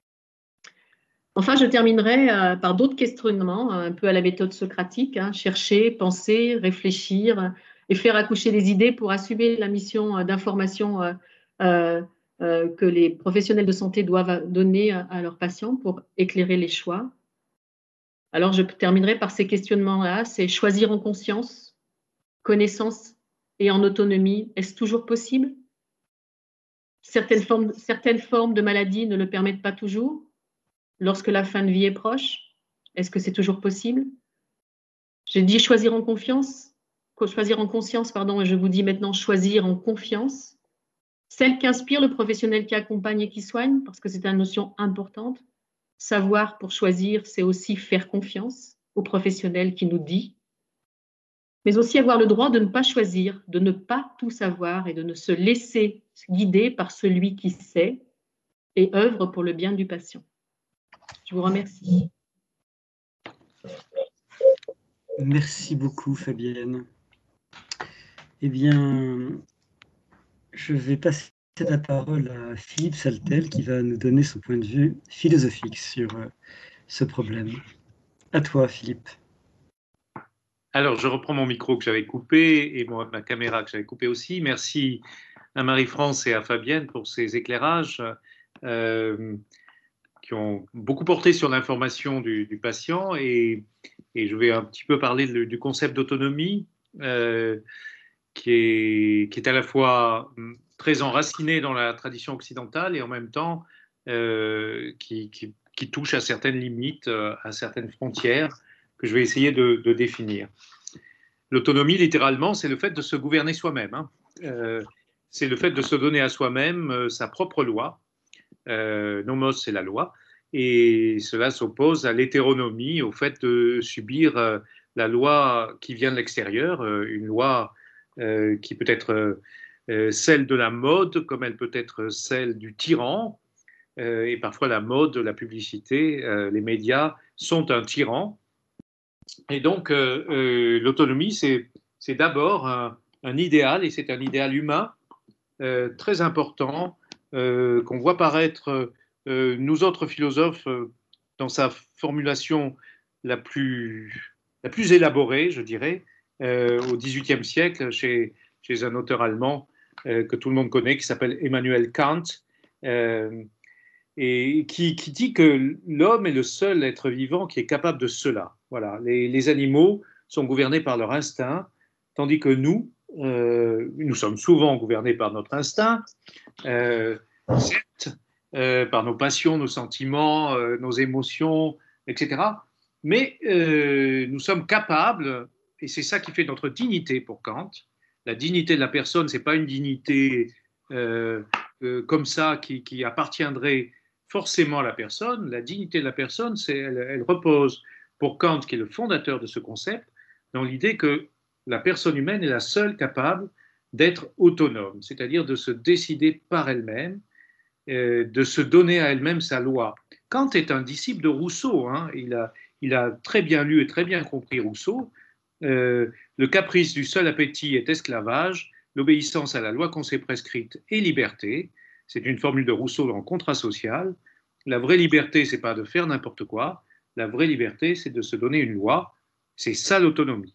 Enfin, je terminerai euh, par d'autres questionnements, un peu à la méthode socratique, hein, chercher, penser, réfléchir et faire accoucher des idées pour assumer la mission d'information euh, euh, euh, que les professionnels de santé doivent donner à, à leurs patients pour éclairer les choix. Alors, je terminerai par ces questionnements-là, c'est choisir en conscience, connaissance et en autonomie. Est-ce toujours possible? Certaines formes, certaines formes de maladie ne le permettent pas toujours. Lorsque la fin de vie est proche, est-ce que c'est toujours possible? J'ai dit choisir en confiance, choisir en conscience, pardon, et je vous dis maintenant choisir en confiance. Celle qu'inspire le professionnel qui accompagne et qui soigne, parce que c'est une notion importante. Savoir pour choisir, c'est aussi faire confiance au professionnel qui nous dit, mais aussi avoir le droit de ne pas choisir, de ne pas tout savoir et de ne se laisser guider par celui qui sait et œuvre pour le bien du patient. Je vous remercie. Merci beaucoup, Fabienne. Eh bien, je vais passer la parole à Philippe Saltel qui va nous donner son point de vue philosophique sur ce problème. À toi, Philippe. Alors, je reprends mon micro que j'avais coupé et moi, ma caméra que j'avais coupée aussi. Merci à Marie-France et à Fabienne pour ces éclairages euh, qui ont beaucoup porté sur l'information du, du patient et, et je vais un petit peu parler de, du concept d'autonomie euh, qui, est, qui est à la fois très enraciné dans la tradition occidentale et en même temps euh, qui, qui, qui touche à certaines limites, à certaines frontières que je vais essayer de, de définir. L'autonomie, littéralement, c'est le fait de se gouverner soi-même. Hein. Euh, c'est le fait de se donner à soi-même euh, sa propre loi. Euh, nomos, c'est la loi. Et cela s'oppose à l'hétéronomie, au fait de subir euh, la loi qui vient de l'extérieur, euh, une loi euh, qui peut être euh, celle de la mode, comme elle peut être celle du tyran. Euh, et parfois, la mode, la publicité, euh, les médias sont un tyran. Et donc, euh, euh, l'autonomie, c'est c'est d'abord un, un idéal, et c'est un idéal humain euh, très important euh, qu'on voit paraître euh, nous autres philosophes euh, dans sa formulation la plus, la plus élaborée, je dirais, euh, au dix-huitième siècle, chez, chez un auteur allemand euh, que tout le monde connaît, qui s'appelle Emmanuel Kant, euh, et qui, qui dit que l'homme est le seul être vivant qui est capable de cela. Voilà, les, les animaux sont gouvernés par leur instinct, tandis que nous, euh, nous sommes souvent gouvernés par notre instinct, euh, certes, euh, par nos passions, nos sentiments, euh, nos émotions, et cetera. Mais euh, nous sommes capables, et c'est ça qui fait notre dignité pour Kant. La dignité de la personne, c'est pas une dignité euh, euh, comme ça qui, qui appartiendrait forcément à la personne. La dignité de la personne, c'est, elle, elle repose pour Kant, qui est le fondateur de ce concept, dans l'idée que la personne humaine est la seule capable d'être autonome, c'est-à-dire de se décider par elle-même, euh, de se donner à elle-même sa loi. Kant est un disciple de Rousseau, hein. il, a, il a très bien lu et très bien compris Rousseau. Euh, le caprice du seul appétit est esclavage, l'obéissance à la loi qu'on s'est prescrite est liberté. C'est une formule de Rousseau dans le Contrat social. La vraie liberté, c'est pas de faire n'importe quoi. La vraie liberté, c'est de se donner une loi. C'est ça l'autonomie.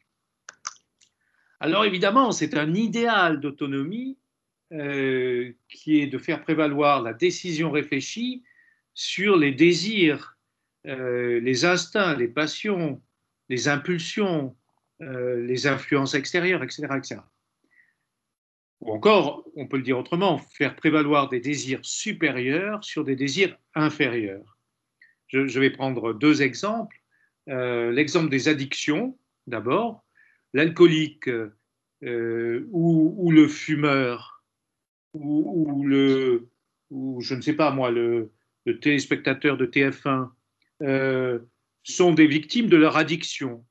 Alors évidemment, c'est un idéal d'autonomie euh, qui est de faire prévaloir la décision réfléchie sur les désirs, euh, les instincts, les passions, les impulsions, euh, les influences extérieures, et cetera, et cetera. Ou encore, on peut le dire autrement, faire prévaloir des désirs supérieurs sur des désirs inférieurs. Je, je vais prendre deux exemples. Euh, l'exemple des addictions, d'abord. L'alcoolique euh, ou, ou le fumeur ou, ou le, ou je ne sais pas moi, le, le téléspectateur de T F un euh, sont des victimes de leur addiction.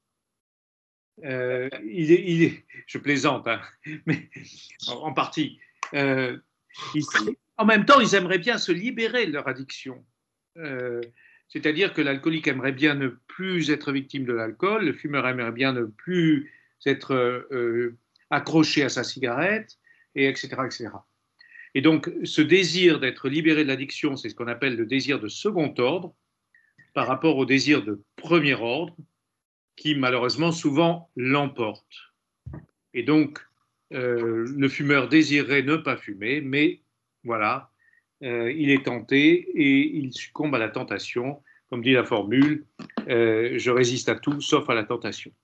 Euh, il est, il est, je plaisante, hein, mais en, en partie. Euh, ils, en même temps, ils aimeraient bien se libérer de leur addiction. Euh, c'est-à-dire que l'alcoolique aimerait bien ne plus être victime de l'alcool, le fumeur aimerait bien ne plus être euh, accroché à sa cigarette, et etc., et cetera. Et donc, ce désir d'être libéré de l'addiction, c'est ce qu'on appelle le désir de second ordre, par rapport au désir de premier ordre, qui malheureusement souvent l'emporte. Et donc, euh, le fumeur désirerait ne pas fumer, mais voilà, euh, il est tenté et il succombe à la tentation. Comme dit la formule, euh, je résiste à tout sauf à la tentation.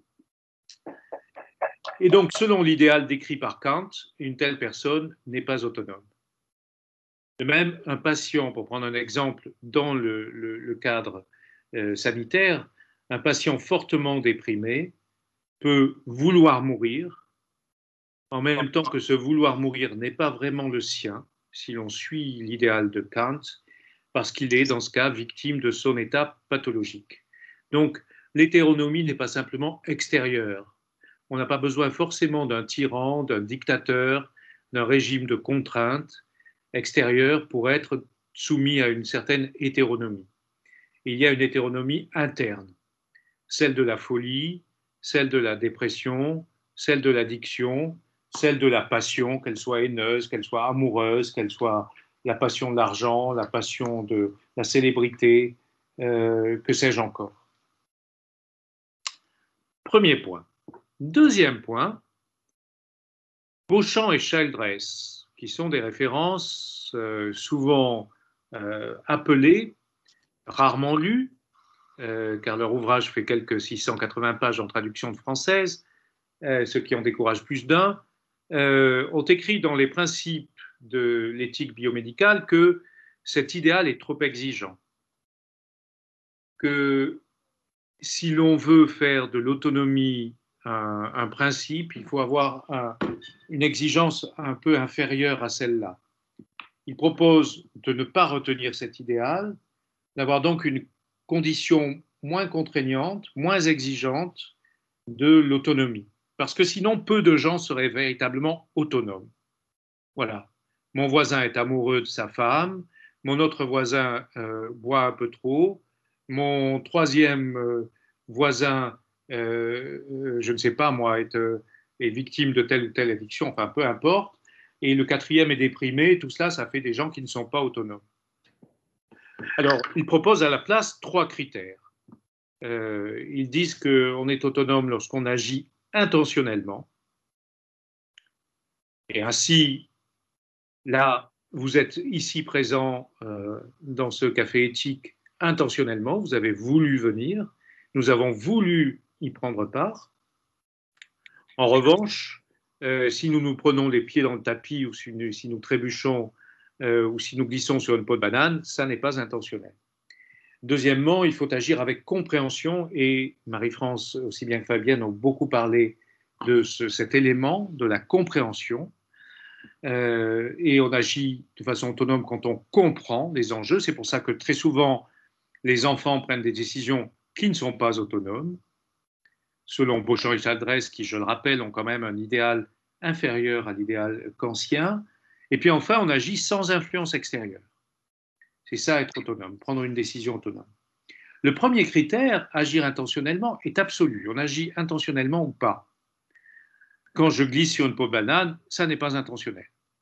Et donc, selon l'idéal décrit par Kant, une telle personne n'est pas autonome. De même, un patient, pour prendre un exemple dans le, le, le cadre euh, sanitaire, un patient fortement déprimé peut vouloir mourir, en même temps que ce vouloir mourir n'est pas vraiment le sien, si l'on suit l'idéal de Kant, parce qu'il est, dans ce cas, victime de son état pathologique. Donc, l'hétéronomie n'est pas simplement extérieure. On n'a pas besoin forcément d'un tyran, d'un dictateur, d'un régime de contraintes extérieures pour être soumis à une certaine hétéronomie. Il y a une hétéronomie interne, celle de la folie, celle de la dépression, celle de l'addiction, celle de la passion, qu'elle soit haineuse, qu'elle soit amoureuse, qu'elle soit la passion de l'argent, la passion de la célébrité, euh, que sais-je encore. Premier point. Deuxième point, Beauchamp et Childress, qui sont des références euh, souvent euh, appelées, rarement lues, euh, car leur ouvrage fait quelques six cent quatre-vingts pages en traduction de française, euh, ce qui en décourage plus d'un, euh, ont écrit dans les principes de l'éthique biomédicale que cet idéal est trop exigeant, que si l'on veut faire de l'autonomie un, un principe, il faut avoir un, une exigence un peu inférieure à celle-là. Il propose de ne pas retenir cet idéal, d'avoir donc une condition moins contraignante, moins exigeante de l'autonomie. Parce que sinon, peu de gens seraient véritablement autonomes. Voilà. Mon voisin est amoureux de sa femme, mon autre voisin euh, boit un peu trop, mon troisième euh, voisin, euh, euh, je ne sais pas moi, est, euh, est victime de telle ou telle addiction, enfin peu importe, et le quatrième est déprimé, tout cela, ça fait des gens qui ne sont pas autonomes. Alors, ils proposent à la place trois critères. Euh, ils disent qu'on est autonome lorsqu'on agit intentionnellement, et ainsi, là, vous êtes ici présent euh, dans ce café éthique intentionnellement, vous avez voulu venir, nous avons voulu y prendre part. En revanche, euh, si nous nous prenons les pieds dans le tapis ou si nous, si nous trébuchons euh, ou si nous glissons sur une peau de banane, ça n'est pas intentionnel. Deuxièmement, il faut agir avec compréhension et Marie-France, aussi bien que Fabienne, ont beaucoup parlé de ce, cet élément de la compréhension. Euh, et on agit de façon autonome quand on comprend les enjeux. C'est pour ça que très souvent, les enfants prennent des décisions qui ne sont pas autonomes. Selon Beauchamp et Chaldrès, qui, je le rappelle, ont quand même un idéal inférieur à l'idéal kantien. Et puis enfin, on agit sans influence extérieure. C'est ça, être autonome, prendre une décision autonome. Le premier critère, agir intentionnellement, est absolu. On agit intentionnellement ou pas. Quand je glisse sur une peau de banane, ça n'est pas intentionnel.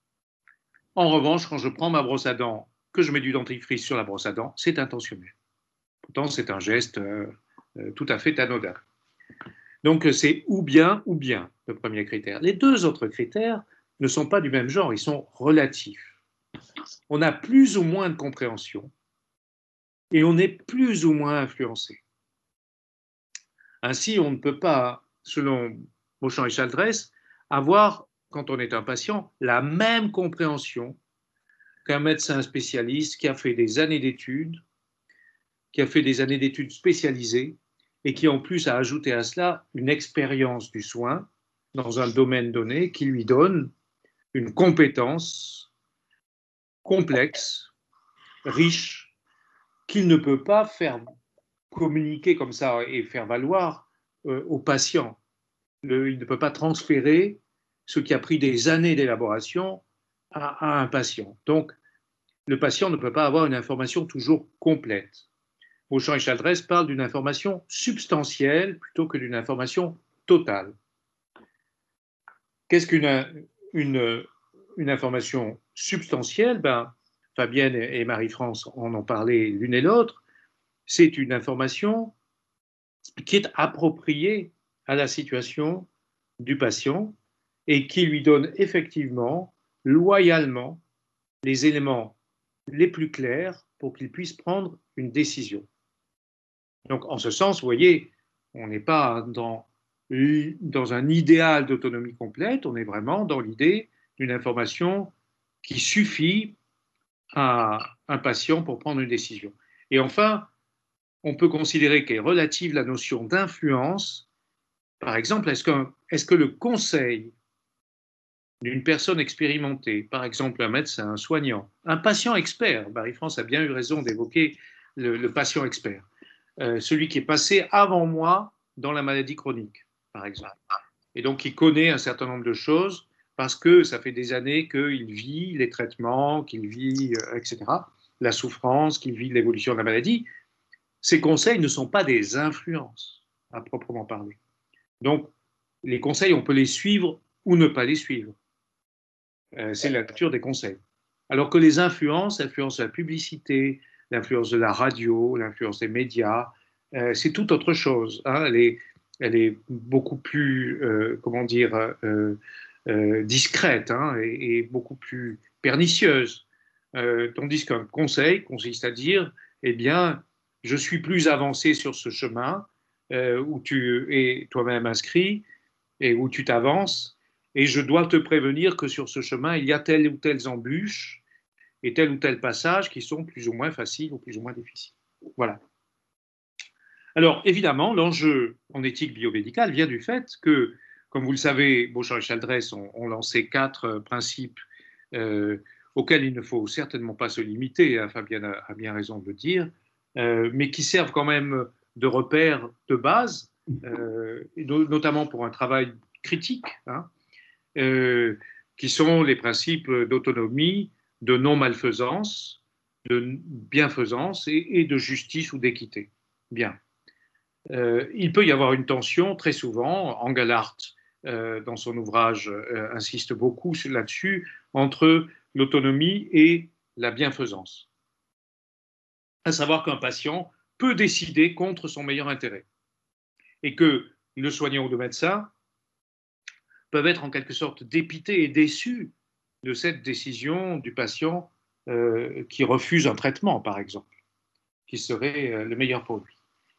En revanche, quand je prends ma brosse à dents, que je mets du dentifrice sur la brosse à dents, c'est intentionnel. Pourtant, c'est un geste euh, euh, tout à fait anodin. Donc, c'est ou bien ou bien, le premier critère. Les deux autres critères ne sont pas du même genre, ils sont relatifs. On a plus ou moins de compréhension et on est plus ou moins influencé. Ainsi, on ne peut pas, selon Beauchamp et Chaldrès, avoir, quand on est un patient, la même compréhension qu'un médecin spécialiste qui a fait des années d'études, qui a fait des années d'études spécialisées et qui en plus a ajouté à cela une expérience du soin dans un domaine donné qui lui donne une compétence complexe, riche, qu'il ne peut pas faire communiquer comme ça et faire valoir euh, au patient. Le, il ne peut pas transférer ce qui a pris des années d'élaboration à, à un patient. Donc, le patient ne peut pas avoir une information toujours complète. Beauchamp et Chaldrès parlent d'une information substantielle plutôt que d'une information totale. Qu'est-ce qu'une une, une information substantielle? Ben, Fabienne et Marie-France en ont parlé l'une et l'autre. C'est une information qui est appropriée à la situation du patient et qui lui donne effectivement, loyalement, les éléments les plus clairs pour qu'il puisse prendre une décision. Donc, en ce sens, vous voyez, on n'est pas dans, dans un idéal d'autonomie complète, on est vraiment dans l'idée d'une information qui suffit à un patient pour prendre une décision. Et enfin, on peut considérer qu'est relative la notion d'influence. Par exemple, est-ce que, est-ce que le conseil d'une personne expérimentée, par exemple un médecin, un soignant, un patient expert, Marie-France a bien eu raison d'évoquer le, le patient expert, Euh, celui qui est passé avant moi dans la maladie chronique, par exemple. Et donc, il connaît un certain nombre de choses parce que ça fait des années qu'il vit les traitements, qu'il vit, euh, et cetera, la souffrance, qu'il vit l'évolution de la maladie. Ces conseils ne sont pas des influences, à proprement parler. Donc, les conseils, on peut les suivre ou ne pas les suivre. Euh, c'est la nature des conseils. Alors que les influences, l'influence de la publicité, l'influence de la radio, l'influence des médias, euh, c'est tout autre chose. Hein. Elle, est, elle est beaucoup plus, euh, comment dire, euh, euh, discrète hein, et, et beaucoup plus pernicieuse. Euh, tandis qu'un conseil consiste à dire, eh bien, je suis plus avancé sur ce chemin euh, où tu es toi-même inscrit et où tu t'avances, et je dois te prévenir que sur ce chemin, il y a telle ou telle embûche et tel ou tel passage qui sont plus ou moins faciles ou plus ou moins difficiles. Voilà. Alors, évidemment, l'enjeu en éthique biomédicale vient du fait que, comme vous le savez, Beauchamp et Chaldrès ont, ont lancé quatre principes euh, auxquels il ne faut certainement pas se limiter, hein, Fabienne a, a bien raison de le dire, euh, mais qui servent quand même de repères de base, euh, notamment pour un travail critique, hein, euh, qui sont les principes d'autonomie, de non-malfaisance, de bienfaisance et, et de justice ou d'équité. Bien. Euh, il peut y avoir une tension, très souvent, Engelhardt euh, dans son ouvrage, euh, insiste beaucoup là-dessus, entre l'autonomie et la bienfaisance. À savoir qu'un patient peut décider contre son meilleur intérêt et que le soignant ou le médecin peuvent être en quelque sorte dépités et déçus de cette décision du patient euh, qui refuse un traitement, par exemple, qui serait euh, le meilleur pour lui.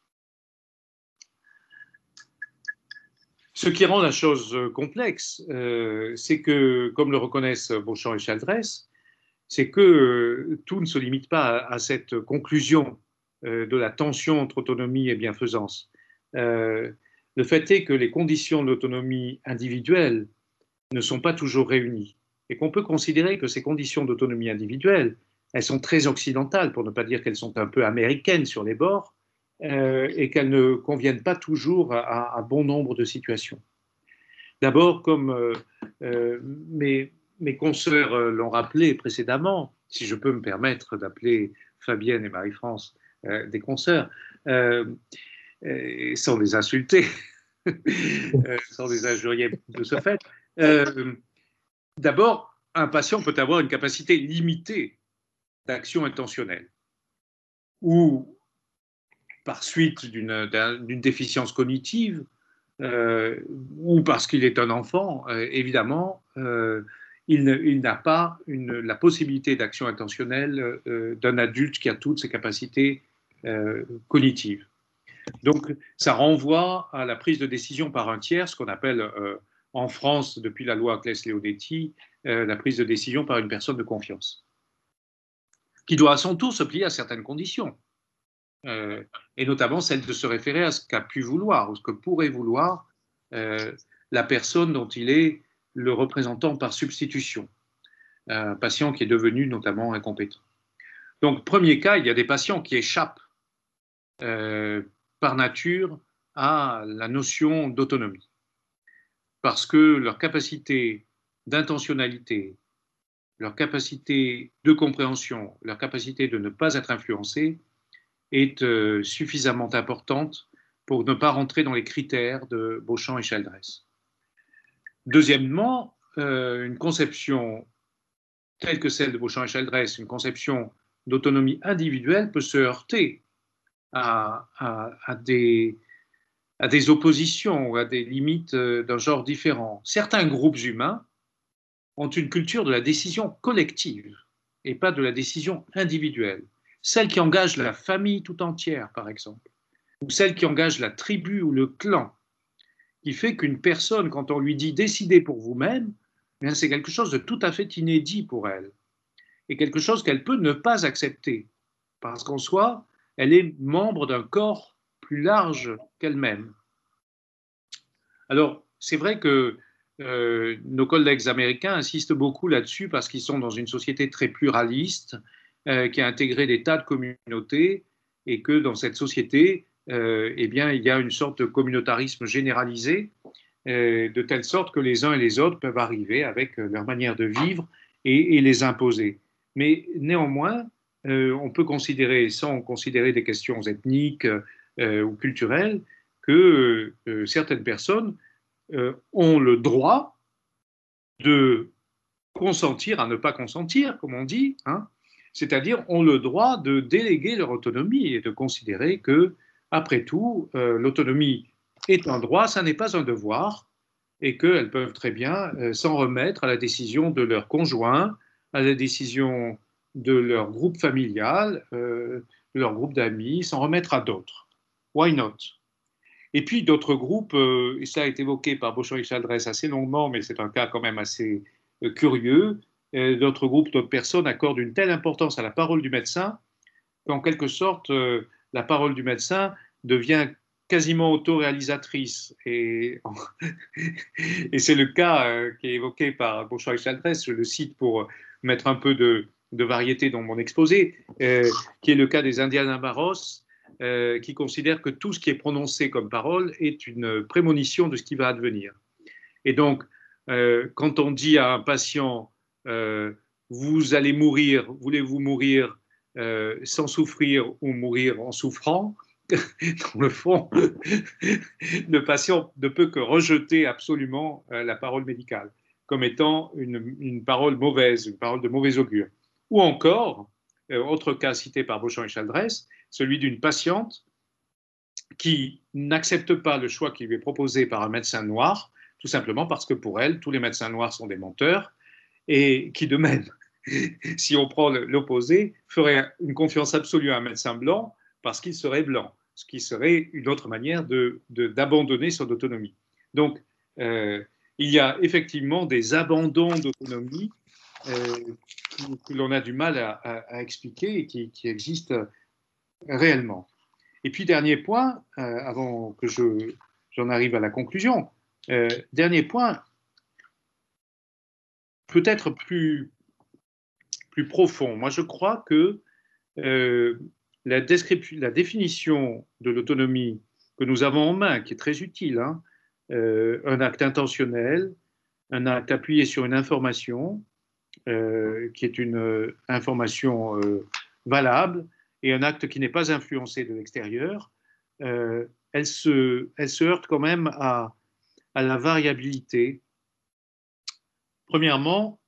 Ce qui rend la chose complexe, euh, c'est que, comme le reconnaissent Beauchamp et Chaldrès, c'est que euh, tout ne se limite pas à, à cette conclusion euh, de la tension entre autonomie et bienfaisance. Euh, le fait est que les conditions de l'autonomie individuelle ne sont pas toujours réunies et qu'on peut considérer que ces conditions d'autonomie individuelle, elles sont très occidentales, pour ne pas dire qu'elles sont un peu américaines sur les bords, euh, et qu'elles ne conviennent pas toujours à, à bon nombre de situations. D'abord, comme euh, euh, mes, mes consoeurs l'ont rappelé précédemment, si je peux me permettre d'appeler Fabienne et Marie-France euh, des consoeurs, euh, sans les insulter, sans les injurier de ce fait, euh, d'abord, un patient peut avoir une capacité limitée d'action intentionnelle ou par suite d'une déficience cognitive euh, ou parce qu'il est un enfant, euh, évidemment, euh, il n'a pas une, la possibilité d'action intentionnelle euh, d'un adulte qui a toutes ses capacités euh, cognitives. Donc, ça renvoie à la prise de décision par un tiers, ce qu'on appelle euh, en France, depuis la loi Claes-Leonetti, euh, la prise de décision par une personne de confiance, qui doit à son tour se plier à certaines conditions. Euh, et notamment celle de se référer à ce qu'a pu vouloir, ou ce que pourrait vouloir euh, la personne dont il est le représentant par substitution, un patient qui est devenu notamment incompétent. Donc, premier cas, il y a des patients qui échappent euh, par nature à la notion d'autonomie, parce que leur capacité d'intentionnalité, leur capacité de compréhension, leur capacité de ne pas être influencé est euh, suffisamment importante pour ne pas rentrer dans les critères de Beauchamp et Chaldrès. Deuxièmement, euh, une conception telle que celle de Beauchamp et Chaldrès, une conception d'autonomie individuelle, peut se heurter à, à, à, des, à des oppositions, à des limites euh, d'un genre différent. Certains groupes humains ont une culture de la décision collective et pas de la décision individuelle. Celle qui engage la famille tout entière, par exemple, ou celle qui engage la tribu ou le clan, qui fait qu'une personne, quand on lui dit « décidez pour vous-même », c'est quelque chose de tout à fait inédit pour elle, et quelque chose qu'elle peut ne pas accepter, parce qu'en soi, elle est membre d'un corps plus large qu'elle-même. Alors, c'est vrai que euh, nos collègues américains insistent beaucoup là-dessus parce qu'ils sont dans une société très pluraliste, euh, qui a intégré des tas de communautés, et que dans cette société, euh, eh bien, il y a une sorte de communautarisme généralisé, euh, de telle sorte que les uns et les autres peuvent arriver avec leur manière de vivre et, et les imposer. Mais néanmoins, euh, on peut considérer, sans considérer des questions ethniques euh, ou culturelles, que euh, certaines personnes euh, ont le droit de consentir à ne pas consentir, comme on dit, hein, c'est-à-dire ont le droit de déléguer leur autonomie et de considérer que, après tout, euh, l'autonomie est un droit, ça n'est pas un devoir, et qu'elles peuvent très bien euh, s'en remettre à la décision de leur conjoint, à la décision de leur groupe familial, euh, de leur groupe d'amis, s'en remettre à d'autres. Why not? Et puis d'autres groupes, euh, et ça a été évoqué par Beauchamp et Chaldrès assez longuement, mais c'est un cas quand même assez euh, curieux, euh, d'autres groupes, d'autres personnes accordent une telle importance à la parole du médecin qu'en quelque sorte, euh, la parole du médecin devient quasiment autoréalisatrice. Et, et c'est le cas euh, qui est évoqué par Beauchamp et Chaldrès, je le cite pour mettre un peu de, de variété dans mon exposé, euh, qui est le cas des Indianabaros, Euh, qui considère que tout ce qui est prononcé comme parole est une prémonition de ce qui va advenir. Et donc, euh, quand on dit à un patient euh, « vous allez mourir, voulez-vous mourir euh, sans souffrir ou mourir en souffrant », dans le fond, le patient ne peut que rejeter absolument la parole médicale comme étant une, une parole mauvaise, une parole de mauvais augure. Ou encore, euh, autre cas cité par Beauchamp et Chaldrès, celui d'une patiente qui n'accepte pas le choix qui lui est proposé par un médecin noir, tout simplement parce que pour elle, tous les médecins noirs sont des menteurs, et qui de même, si on prend l'opposé, ferait une confiance absolue à un médecin blanc parce qu'il serait blanc, ce qui serait une autre manière de, de, d'abandonner son autonomie. Donc, euh, il y a effectivement des abandons d'autonomie euh, que l'on a du mal à, à, à expliquer et qui, qui existent réellement. Et puis, dernier point, euh, avant que je, j'en arrive à la conclusion, euh, dernier point, peut-être plus, plus profond. Moi, je crois que euh, la, la définition de l'autonomie que nous avons en main, qui est très utile, hein, euh, un acte intentionnel, un acte appuyé sur une information, euh, qui est une euh, information euh, valable, et un acte qui n'est pas influencé de l'extérieur, euh, elle, se, elle se heurte quand même à, à la variabilité. Premièrement,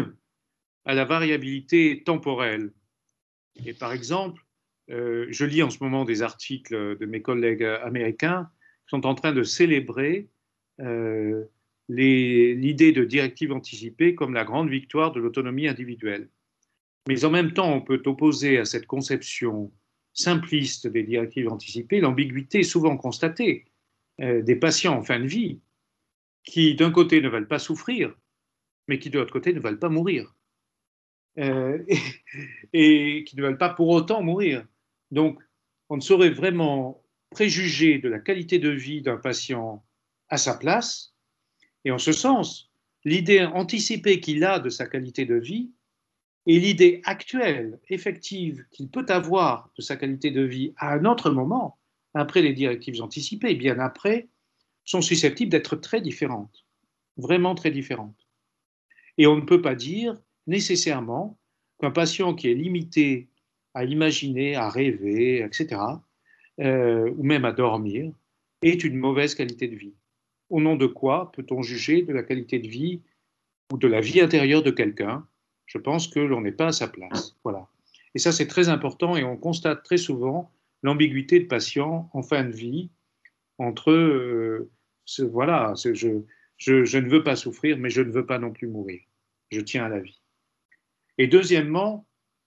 à la variabilité temporelle. Et par exemple, euh, je lis en ce moment des articles de mes collègues américains qui sont en train de célébrer euh, l'idée de directive anticipée comme la grande victoire de l'autonomie individuelle. Mais en même temps, on peut opposer à cette conception simpliste des directives anticipées l'ambiguïté souvent constatée euh, des patients en fin de vie qui, d'un côté, ne veulent pas souffrir, mais qui, de l'autre côté, ne veulent pas mourir. Euh, et, et qui ne veulent pas pour autant mourir. Donc, on ne saurait vraiment préjuger de la qualité de vie d'un patient à sa place. Et en ce sens, l'idée anticipée qu'il a de sa qualité de vie et l'idée actuelle, effective, qu'il peut avoir de sa qualité de vie à un autre moment, après les directives anticipées, bien après, sont susceptibles d'être très différentes, vraiment très différentes. Et on ne peut pas dire nécessairement qu'un patient qui est limité à imaginer, à rêver, et cetera, euh, ou même à dormir, est une mauvaise qualité de vie. Au nom de quoi peut-on juger de la qualité de vie ou de la vie intérieure de quelqu'un? Je pense que l'on n'est pas à sa place. Voilà. Et ça, c'est très important et on constate très souvent l'ambiguïté de patients en fin de vie entre, euh, ce, voilà, ce, je, je, je ne veux pas souffrir, mais je ne veux pas non plus mourir. Je tiens à la vie. Et deuxièmement,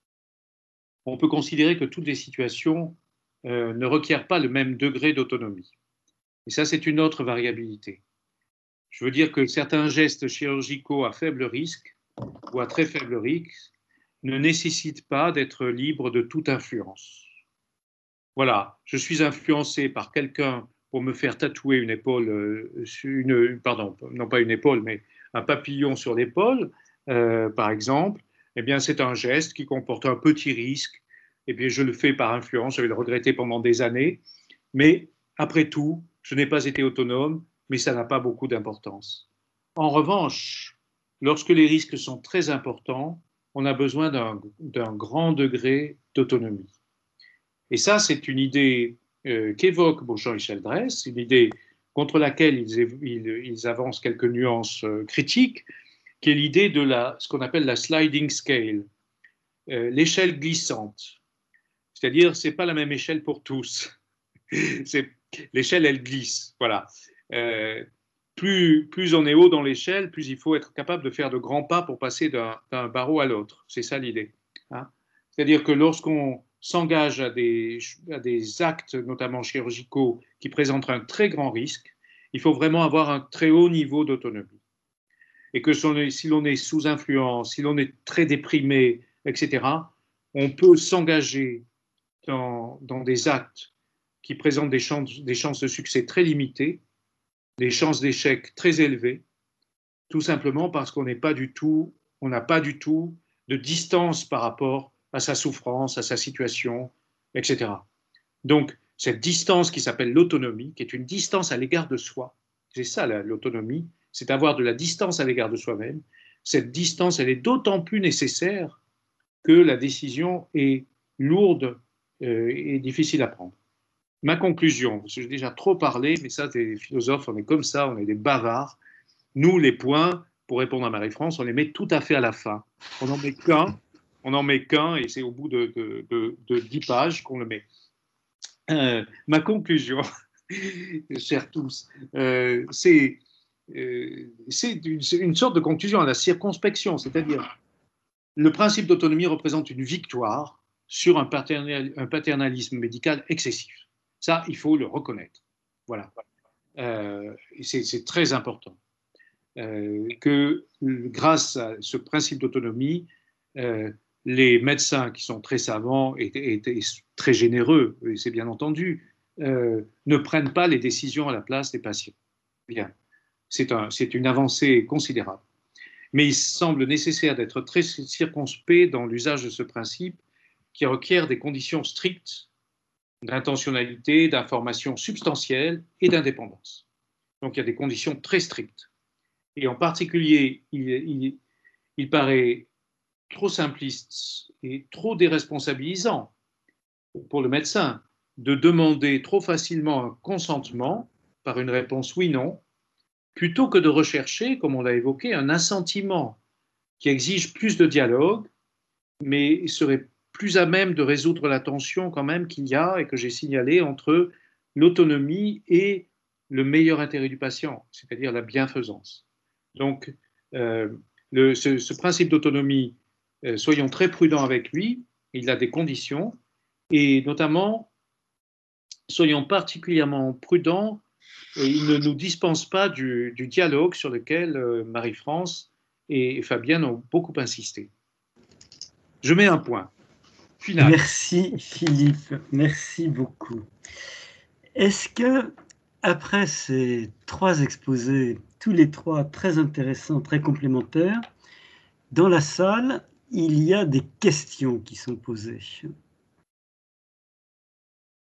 on peut considérer que toutes les situations euh, ne requièrent pas le même degré d'autonomie. Et ça, c'est une autre variabilité. Je veux dire que certains gestes chirurgicaux à faible risque ou à très faible risque ne nécessitent pas d'être libres de toute influence. Voilà, je suis influencé par quelqu'un pour me faire tatouer une épaule, une, pardon, non pas une épaule, mais un papillon sur l'épaule, euh, par exemple, eh bien, c'est un geste qui comporte un petit risque. Eh bien, je le fais par influence, je vais le regretter pendant des années, mais après tout, je n'ai pas été autonome, mais ça n'a pas beaucoup d'importance. En revanche, lorsque les risques sont très importants, on a besoin d'un grand degré d'autonomie. Et ça, c'est une idée euh, qu'évoquent Beauchamp et Chaldrès, une idée contre laquelle ils, ils, ils avancent quelques nuances euh, critiques, qui est l'idée de la, ce qu'on appelle la sliding scale, euh, l'échelle glissante. C'est-à-dire, ce n'est pas la même échelle pour tous. L'échelle, elle glisse. Voilà. Euh, plus, plus on est haut dans l'échelle, plus il faut être capable de faire de grands pas pour passer d'un barreau à l'autre. C'est ça l'idée. Hein. C'est-à-dire que lorsqu'on s'engage à des, à des actes, notamment chirurgicaux, qui présentent un très grand risque, il faut vraiment avoir un très haut niveau d'autonomie. Et que si l'on est sous influence, si l'on est très déprimé, et cetera, on peut s'engager dans, dans des actes qui présentent des chances, des chances de succès très limitées, des chances d'échec très élevées, tout simplement parce qu'on n'est pas du tout, on n'a pas du tout de distance par rapport à sa souffrance, à sa situation, et cetera. Donc, cette distance qui s'appelle l'autonomie, qui est une distance à l'égard de soi, c'est ça l'autonomie, c'est avoir de la distance à l'égard de soi-même. Cette distance, elle est d'autant plus nécessaire que la décision est lourde euh, et difficile à prendre. ma conclusion, parce que j'ai déjà trop parlé, mais ça, des philosophes, on est comme ça, on est des bavards. Nous, les points, pour répondre à Marie-France, on les met tout à fait à la fin. On n'en met qu'un, on n'en met qu'un, et c'est au bout de, de, de, de dix pages qu'on le met. Euh, ma conclusion, chers tous, euh, c'est euh, une, une sorte de conclusion à la circonspection, c'est-à-dire le principe d'autonomie représente une victoire sur un, paternal, un paternalisme médical excessif. Ça, il faut le reconnaître. Voilà. Euh, c'est très important. Euh, que grâce à ce principe d'autonomie, euh, les médecins qui sont très savants et, et, et très généreux, et c'est bien entendu, euh, ne prennent pas les décisions à la place des patients. Bien, c'est un, une avancée considérable. Mais il semble nécessaire d'être très circonspect dans l'usage de ce principe qui requiert des conditions strictes d'intentionnalité, d'information substantielle et d'indépendance. Donc il y a des conditions très strictes. Et en particulier, il, il, il paraît trop simpliste et trop déresponsabilisant pour le médecin de demander trop facilement un consentement par une réponse oui-non, plutôt que de rechercher, comme on l'a évoqué, un assentiment qui exige plus de dialogue, mais serait plus à même de résoudre la tension quand même qu'il y a et que j'ai signalée entre l'autonomie et le meilleur intérêt du patient, c'est-à-dire la bienfaisance. Donc, euh, le, ce, ce principe d'autonomie, euh, soyons très prudents avec lui, il a des conditions, et notamment, soyons particulièrement prudents, et il ne nous dispense pas du, du dialogue sur lequel euh, Marie-France et, et Fabienne ont beaucoup insisté. Je mets un point. Final. Merci Philippe, merci beaucoup. Est-ce que, après ces trois exposés, tous les trois très intéressants, très complémentaires, dans la salle, il y a des questions qui sont posées?